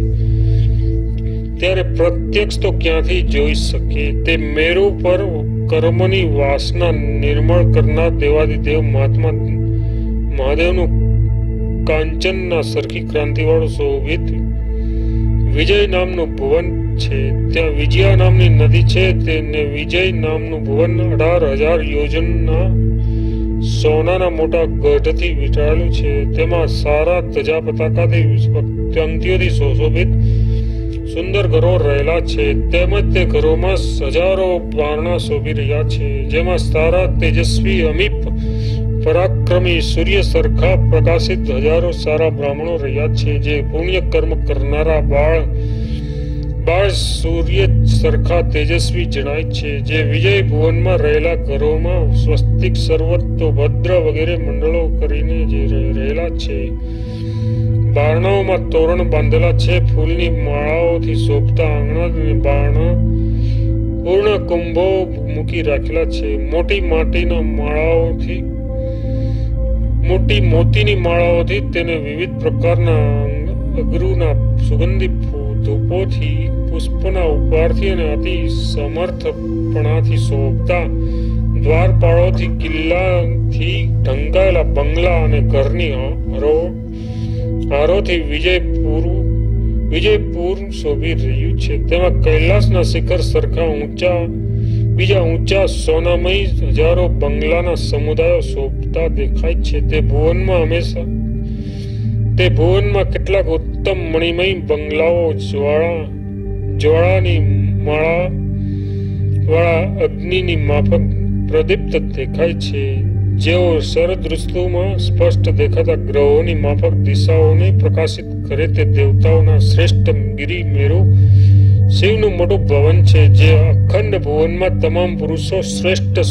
ત્યારે પ્રત્યક્ષ તો ક્યાંથી જોઈ શકે? તે મેરુ પર કર્મની વાસના નિર્મળ કરનાર દેવાદિદેવ મહાત્મા મહાદેવનું કાંચનના સરખી ક્રાંતિવાળું શોભિત વિજય નામનું ભુવન છે. ત્યાં વિજયા નામની નદી છે. તેને વિજય નામનું ભુવન અઢાર હજાર યોજનના સોનાના મોટા ગઢથી વીંટાળેલું છે. તેમાં સારા ધજા પતાકાથી પંક્તિઓથી સુશોભિત સુંદર ઘરો રહેલા છે. તેમજ તે ઘરોમાં હજારો બારણા શોભી રહ્યા છે, જેમાં સારા તેજસ્વી અમીપ પરાક્રમી સૂર્ય સરખા પ્રકાશિત હજારો સારા બ્રાહ્મણો રહ્યા છે, જે પુણ્ય કર્મ કરનારા બાળ બાળ સૂર્ય સરખા તેજસ્વી જણાય છે. જે વિજય ભુવનમાં રહેલા ઘરોમાં સ્વસ્તિક સર્વતો ભદ્ર વગેરે મંડળો કરીને જે રહેલા છે. બારણાઓમાં તોરણ બાંધેલા છે. ફૂલની માળાઓથી શોભતા આંગણા બારણા પૂર્ણ કુંભો મૂકી રાખેલા છે. મોટી માટીના માળાઓથી મોટી મોતીની માળાઓથી તેને વિવિધ પ્રકારના અગરુના સુગંધી ધૂપોથી પુષ્પના ઉપહારથી અને અતિ સમર્થપણાથી શોભતા દ્વારપાળોથી કિલ્લાથી ઢંકાયેલા બંગલા અને ઘરની હરો હારોથી વિજયપુર વિજયપુર શોભી રહ્યું છે. તેમાં કૈલાસના શિખર સરખા ઊંચા બીજા ઊંચા સોનામય હજારો બંગલાના સમુદાયો શોભતા દેખાય છે. તે ભુવનમાં હંમેશા તે ભુવનમાં કેટલાક ઉત્તમ મણિમય બંગલાઓ જ્વાળા જ્વાળાની માળા વાળા અગ્નિની માફક પ્રદીપ્ત દેખાય છે. જેઓ શરદ ઋતુમાં સ્પષ્ટ દેખાતા ગ્રહોની માફક દિશાઓને પ્રકાશિત કરે તે દેવતાઓના શ્રેષ્ઠ ગિરી મેરુ શિવનું મોટું ભવન છે. જે અખંડ ભુવનમાં તમામ પુરુષો શ્રેષ્ઠ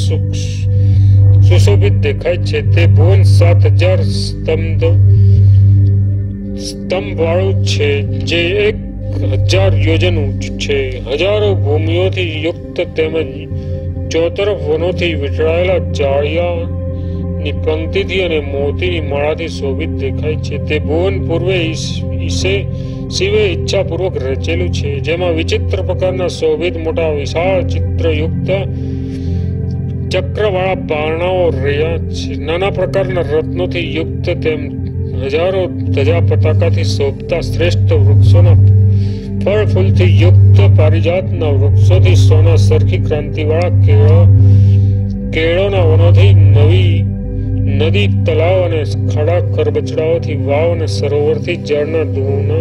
સુશોભિત દેખાય છે. તે ભુવન સાત હજાર સ્તંભ સ્તંભ વાળું છે, જે એક હજાર યોજન ઊંચું છે. હજારો ભૂમિઓથી યુક્ત તેમજ ચોતરફ વનોથી વીંટળાયેલા જાળિયા ની પંક્તિથી અને મોતીની માળાથી શોભિત દેખાય છે. તે ભુવન પૂર્વે ઈશે શિવે ઈચ્છાપૂર્વક રચેલું છે, જેમાં વિચિત્ર પ્રકારના શોભિત મોટા વિશાળ ચિત્રયુક્ત ચક્રવાળા બારણાઓ રહ્યા છે. નાના પ્રકારના રત્નોથી યુક્ત તેમ હજારો ધજા પતાકાથી શોભતા શ્રેષ્ઠ વૃક્ષોના ફળ ફૂલથી યુક્ત પારિજાતના વૃક્ષોથી સોના સરખી ક્રાંતિવાળા કેળો કેળોના વનોથી નવી નદી તલાવ અને ખાડા ખરબચડાઓથી વાવ અને સરોવરથી જળના ધૂના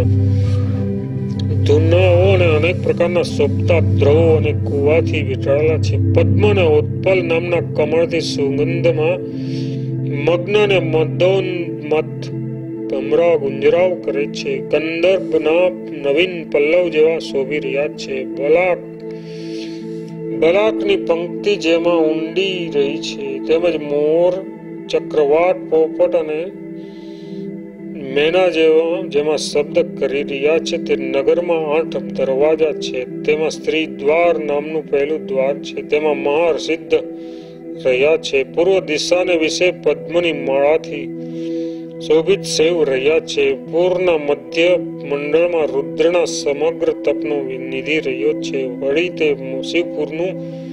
ધૂનાઓ અને અનેક પ્રકારના શોભતા દ્રવો અને કુવાથી વીંટાળેલા છે. પદ્મ અને ઉત્પલ નામના કમળથી સુગંધમાં મગ્ન અને મદોન્મત્ત ભમરા ગુંજરાવ કરે છે. કંદર્પના નવીન પલ્લવ જેવા શોભી રહ્યા છે. બલાક બલાકની પંક્તિ જેમાં ઊંડી રહી છે, તેમજ મોર ચક્રવાત પોપટ અને મેના જેવા જેમાં શબ્દ કરી રહ્યા છે. તે નગરમાં આઠ દરવાજા છે. તેમાં સ્ત્રી દ્વાર નામનું પહેલું દ્વાર છે. તેમાં મહાર સિદ્ધ રહ્યા છે. પૂર્વ દિશાને વિશે પદ્મની માળાથી શોભિત સેવ રહ્યા છે. પૂરના મધ્ય મંડળમાં રુદ્રના સમગ્ર તપનો નિધિ રહ્યો છે. વળી તે શિવપુરનું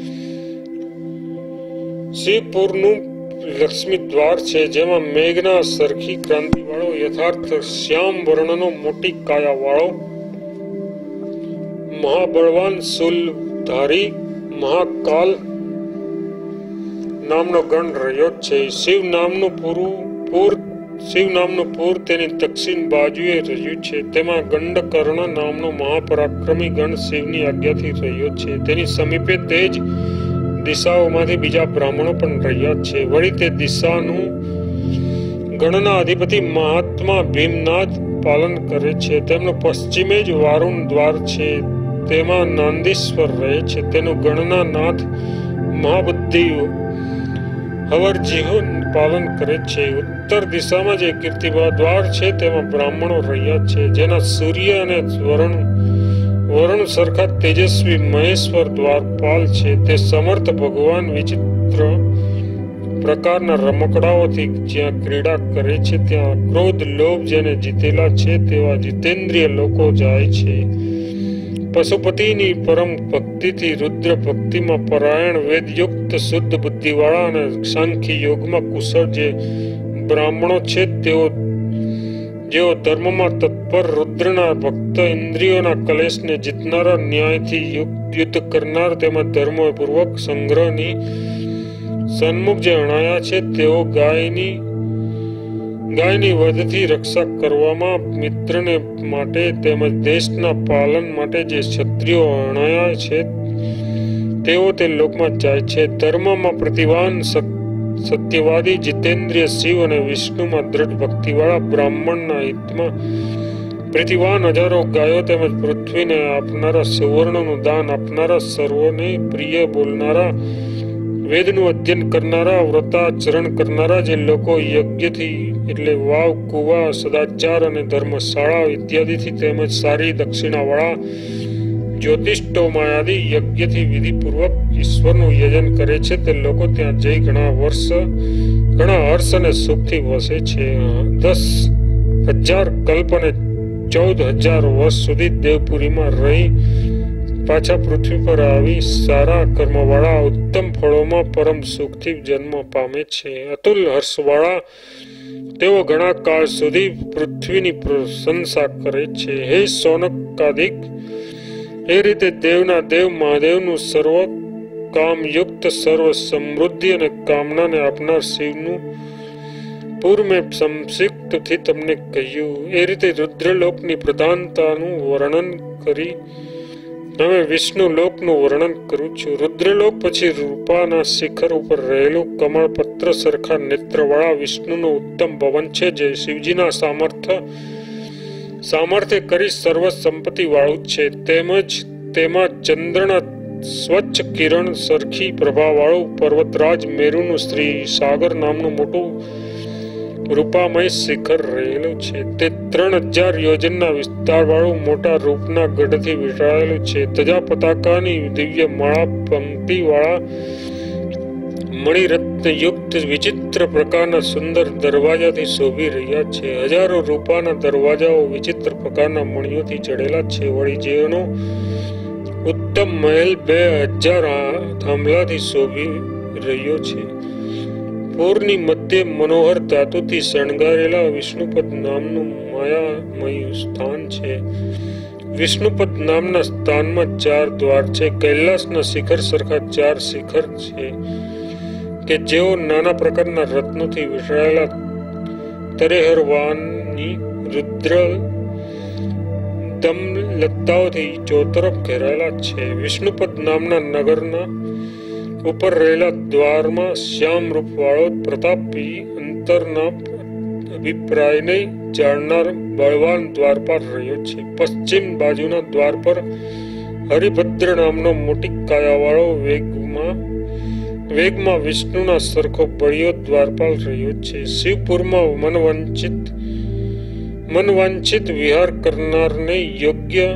શિવપુરનું લક્ષ્મી દ્વાર છે, જેમાં મેઘના સરખી ક્રાંતિ વાળો યથાર્થ શ્યામ વર્ણનો મોટી કાયા વાળો મહાબળવાન શૂલધારી મહાકાલ નામનો ગણ રહ્યો છે. શિવ નામનું પૂરું પૂર શિવ નામનું પૂર તેની દક્ષિણ બાજુએ રહ્યું છે. તેમાં ગંડકર્ણ નામનો મહાપરાક્રમી ગણ શિવની આજ્ઞાથી રહ્યો છે. તેની સમીપે તે જ દિશાઓમાંથી બીજા બ્રાહ્મણો પણ રહ્યા છે. વળી તે દિશાનું ગણના અધિપતિ મહાત્મા ભીમનાથ પાલન કરે છે. તેમનું પશ્ચિમે જ વારુણ દ્વાર છે. તેમાં નાંદીશ્વર રહે છે. તેનું ગણના નાથ મહાબુદ્ધિ હવરજીહો પાલન કરે છે. ઉત્તર દિશામાં જે કીર્તિભા દ્વાર છે તેમાં બ્રાહ્મણો રહ્યા છે, જેના સૂર્ય અને વરુણ વરુણ સરખા તેજસ્વી મહેશ્વર દ્વારપાલ છે. તે સમર્થ ભગવાન વિચિત્ર પ્રકારના રમકડાઓથી જ્યાં ક્રીડા કરે છે, ત્યાં ક્રોધ લોભ જેને જીતેલા છે તેવા જીતેન્દ્રિય લોકો જાય છે. પશુપતિની પરમ ભક્તિથી રુદ્ર ભક્તિમાં પરાયણ વેદયુક્ત શુદ્ધ બુદ્ધિવાળા અને સાંખ્ય યોગમાં કુશળ જે બ્રાહ્મણો છે તેઓ જેઓ ધર્મમાં તત્પર રુદ્રના ભક્ત ઇન્દ્રિયોના કલેશને જીતનારા ન્યાયથી યુદ્ધ કરનાર તેમજ ધર્મપૂર્વક સંગ્રહની સન્મુખ જે અણાયા છે તેઓ ગાયની ગાયની વધથી રક્ષા કરવામાં મિત્રને માટે તેમજ દેશના પાલન માટે જે ક્ષત્રિયો અણાયા છે તેઓ તે લોકમાં જાય છે. ધર્મમાં પ્રતિવાન સત્યવાદી જીતેન્દ્રિય શિવ અને વિષ્ણુમાં દ્રઢ ભક્તિવાળા બ્રાહ્મણના હિતમાં પ્રતિવાન હજારો ગાયો તેમજ પૃથ્વીને આપનારા સુવર્ણનું દાન આપનારા સર્વોને પ્રિય બોલનારા વેદનું અધ્યયન કરનારા વ્રતાચરણ કરનારા જે લોકો યજ્ઞથી એટલે વાવ કુવા સદાચાર અને ધર્મશાળા ઇત્યાદિથી તેમજ સારી દક્ષિણાવાળા જ્યોતિષ્ટોમાં આદિ યજ્ઞથી વિધિપૂર્વક ઈશ્વરનું યજન કરે છે તે લોકો ત્યાં જઈ ઘણા વર્ષ ઘણા હર્ષ અને સુખથી વસે છે. દસ હજાર કલ્પ અને ચૌદ હજાર વર્ષ સુધી દેવપુરીમાં રહી પાછા પૃથ્વી પર આવી સારા કર્મવાળા ઉત્તમ ફળોમાં પરમ સુખથી જન્મ પામે છે. અતુલ હર્ષવાળા તેઓ ઘણા કાળ સુધી પૃથ્વીની પ્રશંસા કરે છે. હે સોનકાદિક, એ રીતે દેવના દેવ મહાદેવનું સર્વ કામયુક્ત સર્વ સમૃદ્ધિ અને કામનાને આપનાર શિવનું પૂર્વ મેં સંક્ષિપ્તથી તમને કહ્યું. એ રીતે રુદ્રલોકની પ્રધાનતાનું વર્ણન કરી હવે વિષ્ણુ લોકનું વર્ણન કરું છું. રુદ્રલોક પછી રૂપાના શિખર ઉપર રહેલું કમળપત્ર સરખા નેત્રવાળા વિષ્ણુનું ઉત્તમ ભવન છે, જે શિવજીના સામર્થ્ય સામર્થ્ય કરી સર્વ સંપત્તિ વાળું છે. તેમજ તેમાં ચંદ્રના સ્વચ્છ કિરણ સરખી પ્રભાવાળું પર્વતરાજ મેરુનું શ્રી સાગર નામનું મોટું રૂપામય શિખર રહેલું છે. તે ત્રણ હજાર યોજનના વિસ્તાર વાળું મોટા રૂપના ગઢથી વીંટાળેલું છે. ધજા પતાકાની દિવ્ય માળા પંક્તિ વાળા મણિરત્ન યુક્ત વિચિત્ર પ્રકારના સુંદર દરવાજાથી શોભી રહ્યા છે. હજારો રૂપાના દરવાજાઓ વિચિત્ર પ્રકારના મણિઓથી જડેલા છે. વળી જેનો ઉત્તમ મહેલ બે હજાર થાંભલાથી શોભી રહ્યો છે. પૂરની મધ્ય મનોહર ધાતુથી શણગારેલા વિષ્ણુપદ નામનું માયામય સ્થાન છે. વિષ્ણુપદ નામના સ્થાનમાં ચાર દ્વાર છે. કૈલાસના શિખર સરખા ચાર શિખર છે કે જેઓ નાના પ્રકારના રત્નોથી વીંટાળેલા તરેહરવાની રુદ્ર દમ લતાઓથી ચોતરફ ઘેરાયેલા છે. વિષ્ણુપદ નામના નગરના ઉપર રહેલા દ્વારમાં શ્યામ રૂપ વાળો પ્રતાપી અંતરના અભિપ્રાયને જાણનાર બળવાન દ્વારપાલ રહ્યો છે. પશ્ચિમ બાજુના દ્વાર પર હરિભદ્ર નામનો મોટી કાયાવાળો વેગમાં વેગમાં વિષ્ણુના સરખો બળિયો દ્વારપાલ રહ્યો છે. શિવપુરમાં મનવાંચિત મનવાંચિત વિહાર કરનારને યોગ્ય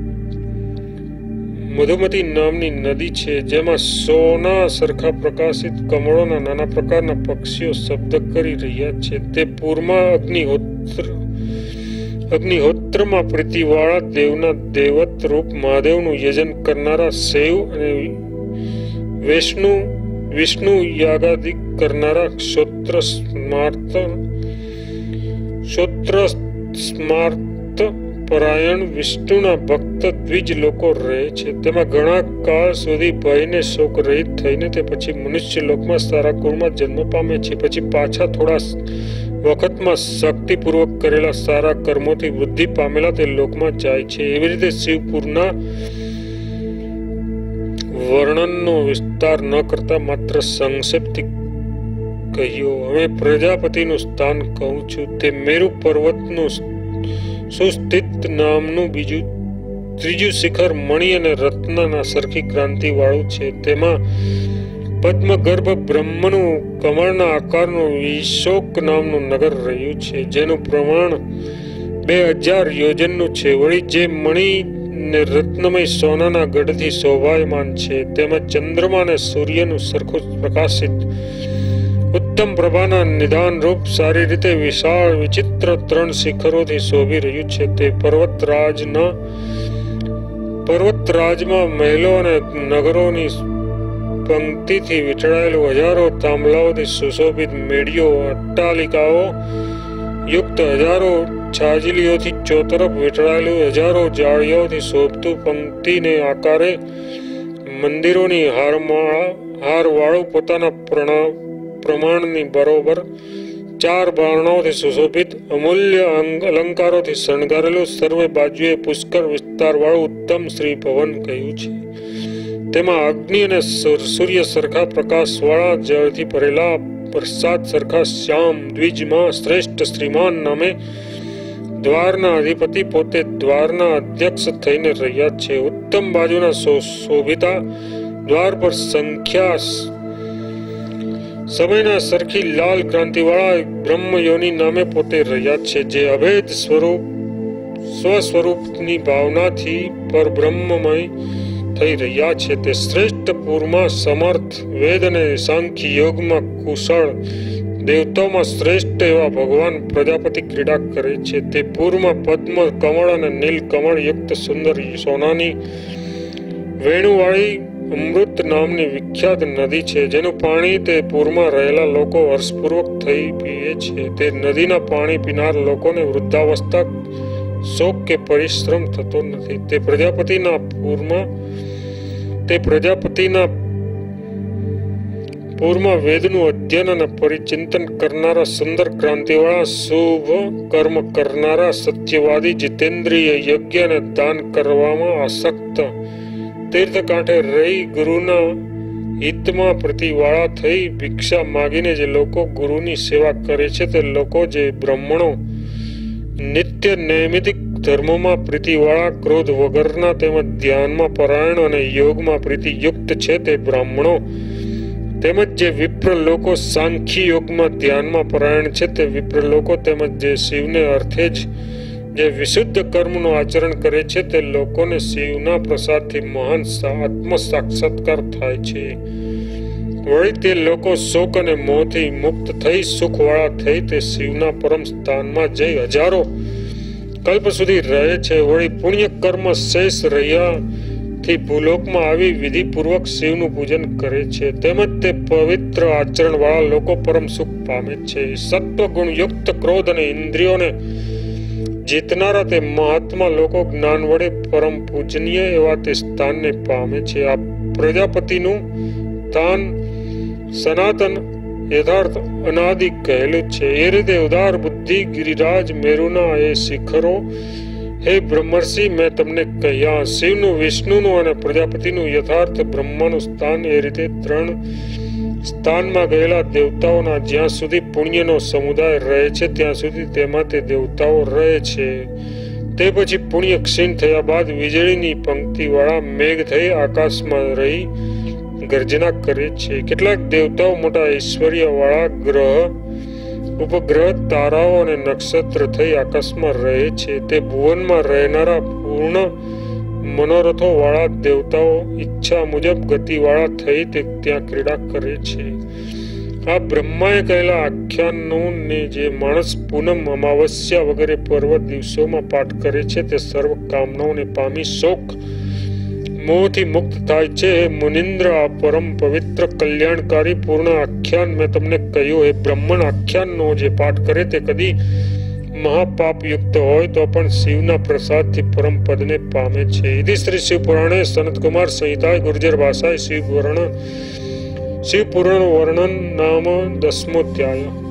મધુમતી નામની નદી છે, જેમાં સોના સરખા પ્રકાશિત કમળોના નાના પ્રકારના પક્ષીઓ શબ્દ કરી રહ્યા છે. તે પૂરમાં અગ્નિહોત્ર અગ્નિહોત્રમાં પ્રીતિવાળા દેવના દેવત રૂપ મહાદેવનું યજન કરનારા શૈવ અને વિષ્ણુ વિષ્ણુ યાગાદિક કરનારા ક્ષોત્ર સ્માર્ત ક્ષોત્ર સ્માર્ત પરાયણ વિષ્ણુના ભક્ત દ્વિજ લોકો રહે છે. તેમાં ઘણા કાળ સુધી ભયને શોક રહિત થઈને તે પછી મનુષ્ય લોકમાં સારા કુળમાં જન્મ પામે છે. પછી પાછા થોડા વખતમાં શક્તિપૂર્વક કરેલા સારા કર્મોથી વૃદ્ધિ પામેલા તે લોકમાં જાય છે। એવી રીતે શિવપુરના વર્ણનનો વિસ્તાર ન કરતા માત્ર સંક્ષેપથી કહ્યું। હવે પ્રજાપતિનું સ્થાન કહું છું। તે મેરુ પર્વતનું સુસ્થિત નામનું બીજું ત્રીજું શિખર મણિ અને રત્નના સરખી ક્રાંતિ વાળું છે। તેમાં પદ્મગર્ભ બ્રહ્મનું કમળના આકારનું વિશોક નામનું નગર રહ્યું છે, જેનું પ્રમાણ બે હજાર યોજનનું છે। વળી જે મણિ ને રત્નમય સોનાના ગઢથી શોભાયમાન છે, તેમાં ચંદ્રમા અને સૂર્યનું સરખું પ્રકાશિત ઉત્તમ પ્રભાના નિદાન રૂપ સારી રીતે વિશાળ વિચિત્ર ત્રણ શિખરોથી શોભી રહ્યું છે। તે પર્વતરાજના પર્વતરાજમાં મહેલો અને નગરોની પંક્તિથી વીંટળાયેલું હજારો થાંભલાઓથી સુશોભિત મેડીઓ, અટ્ટાલિકાઓ યુક્ત હજારો છાજલીઓથી ચોતરફ વીંટળાયેલું હજારો જાળીઓથી શોભતું પંક્તિને આકારે મંદિરોની હારમાળા હારવાળું પોતાના પ્રણા પ્રમાણની બરોબર ચાર બારણાઓથી સુશોભિત અમૂલ્ય અલંકારોથી શણગારેલું સર્વે બાજુએ પુષ્કર વિસ્તાર વાળું ઉત્તમ શ્રી ભવન કહ્યું છે। તેમાં અગ્નિ અને સૂર્ય સરખા પ્રકાશ વાળા જળથી ભરેલા પ્રસાદ સરખા શ્યામ દ્વિજમાં શ્રેષ્ઠ શ્રીમાન નામે દ્વારના અધિપતિ પોતે દ્વારના અધ્યક્ષ થઈને રહ્યા છે। ઉત્તમ બાજુના શોભિતા દ્વાર પર સંખ્યા સમયના સરખી લાલ ક્રાંતિ વાળા બ્રહ્મયોની નામે પોતે રહ્યા છે, જે અભેદ સ્વરૂપ સ્વસ્વરૂપની ભાવનાથી પરબ્રહ્મમય થઈ રહ્યા છે। તે શ્રેષ્ઠ પૂરમાં સમર્થ, વેદ અને સાંખ્ય યોગમાં કુશળ, દેવતાઓમાં શ્રેષ્ઠ એવા ભગવાન પ્રજાપતિ ક્રીડા કરે છે। તે પૂરમાં પદ્મ, કમળ અને નીલ કમળ યુક્ત સુંદર સોનાની વેણુવાળી અમૃત નામની વિખ્યાત નદી છે, જેનું પાણી તે પૂરમાં રહેલા લોકો હર્ષપૂર્વક થઈ પીએ છે। તે નદીના પાણી પીનાર લોકોને વૃદ્ધાવસ્થા, શોક કે પરિશ્રમ થતો નથી। તે પ્રજાપતિના પૂરમાં તે પ્રજાપતિના પૂરમાં વેદનું અધ્યયન અને પરિચિંતન કરનારા, સુંદર ક્રાંતિવાળા, શુભ કર્મ કરનારા, સત્યવાદી, જીતેન્દ્રિય, યજ્ઞ અને દાન કરવામાં આસક્ત, તીર્થ કાંઠે રહી ગુરુના હિતમાં પ્રતિવાળા થઈ ભિક્ષા માગીને જે લોકો ગુરુની સેવા કરે છે, તે લોકો જે બ્રાહ્મણો નિત્ય નૈમિતિક ધર્મોમાં પ્રીતિવાળા, ક્રોધ વગરના, તેમજ ધ્યાનમાં પરાયણ અને યોગમાં પ્રીતિયુક્ત છે તે બ્રાહ્મણો, તેમજ જે વિપ્ર લોકો સાંખ્ય યોગમાં ધ્યાનમાં પરાયણ છે તે વિપ્ર લોકો, તેમજ જે શિવને અર્થે જ જે વિશુદ્ધ કર્મનું આચરણ કરે છે તે લોકોને શિવના પ્રસાદથી મહાન આત્મ સાક્ષાત્કાર થાય છે। વળી તે લોકો શોક અને મોહથી મુક્ત થઈ સુખવાળા થઈ તે શિવના પરમ સ્થાનમાં જઈ હજારો કલ્પ સુધી રહે છે। વળી પુણ્ય કર્મ શેષ રહ્યાથી ભૂલોકમાં આવી વિધિપૂર્વક શિવનું પૂજન કરે છે, તેમજ તે પવિત્ર આચરણ વાળા લોકો પરમ સુખ પામે છે। સત્વ ગુણ યુક્ત ક્રોધ અને ઇન્દ્રિયોને જીતનારા તે મહાત્મા લોકો જ્ઞાન વડે પરમ પૂજનીય એવા તે સ્થાનને પામે છે। આ પ્રજાપતિનું સ્થાન સનાતન યથાર્થ અનાદિ કહેલું છે। એ રીતે ઉદાર બુદ્ધિ ગિરિરાજ મેરુના એ શિખરો હે બ્રહ્મર્ષિ મેં તમને કહ્યા। શિવનું, વિષ્ણુનું અને પ્રજાપતિનું યથાર્થ બ્રહ્માનું સ્થાન એ રીતે ત્રણ સ્થાનમાં ગયેલા દેવતાઓના જ્યાં સુધી પુણ્યનો સમુદાય રહે છે ત્યાં સુધી તેમાં તે દેવતાઓ રહે છે। તે પછી પુણ્ય ક્ષીણ થયા બાદ વીજળીની પંક્તિ વાળા મેઘ થઈ આકાશમાં રહી ગર્જના કરે છે। કેટલાક દેવતાઓ મોટા ઐશ્વર્ય વાળા ગ્રહ, ઉપગ્રહ, તારાઓ અને નક્ષત્ર થઈ આકાશમાં રહે છે। તે ભુવનમાં રહેનારા પૂર્ણ મનોરથો વાળા દેવતાઓ ઈચ્છા મુજબ ગતિ વાળા થઈ તે ત્યાં ક્રીડા કરે છે। આ બ્રહ્માએ કહેલા આખ્યાનનું ને જે માણસ પૂનમ, અમાવસ્યા વગેરે પર્વ દિવસોમાં પાઠ કરે છે તે સર્વ કામનાઓને પામી શોક મોહથી મુક્ત થાય છે। હે મુનિન્દ્ર, આ પરમ પવિત્ર કલ્યાણકારી પૂર્ણ આખ્યાન મેં તમને કહ્યું। હે બ્રહ્મણ, આખ્યાનનો જે પાઠ કરે તે કદી મહાપાપ યુક્ત હોય તો પણ શિવના પ્રસાદથી પરમ પદને પામે છે। ઇતિ શ્રી શિવ પુરાણે સનતકુમાર સંહિતાય ગુર્જર ભાષાય શિવ વર્ણન શિવ પુરાણ વર્ણન નામ દસમો અધ્યાય।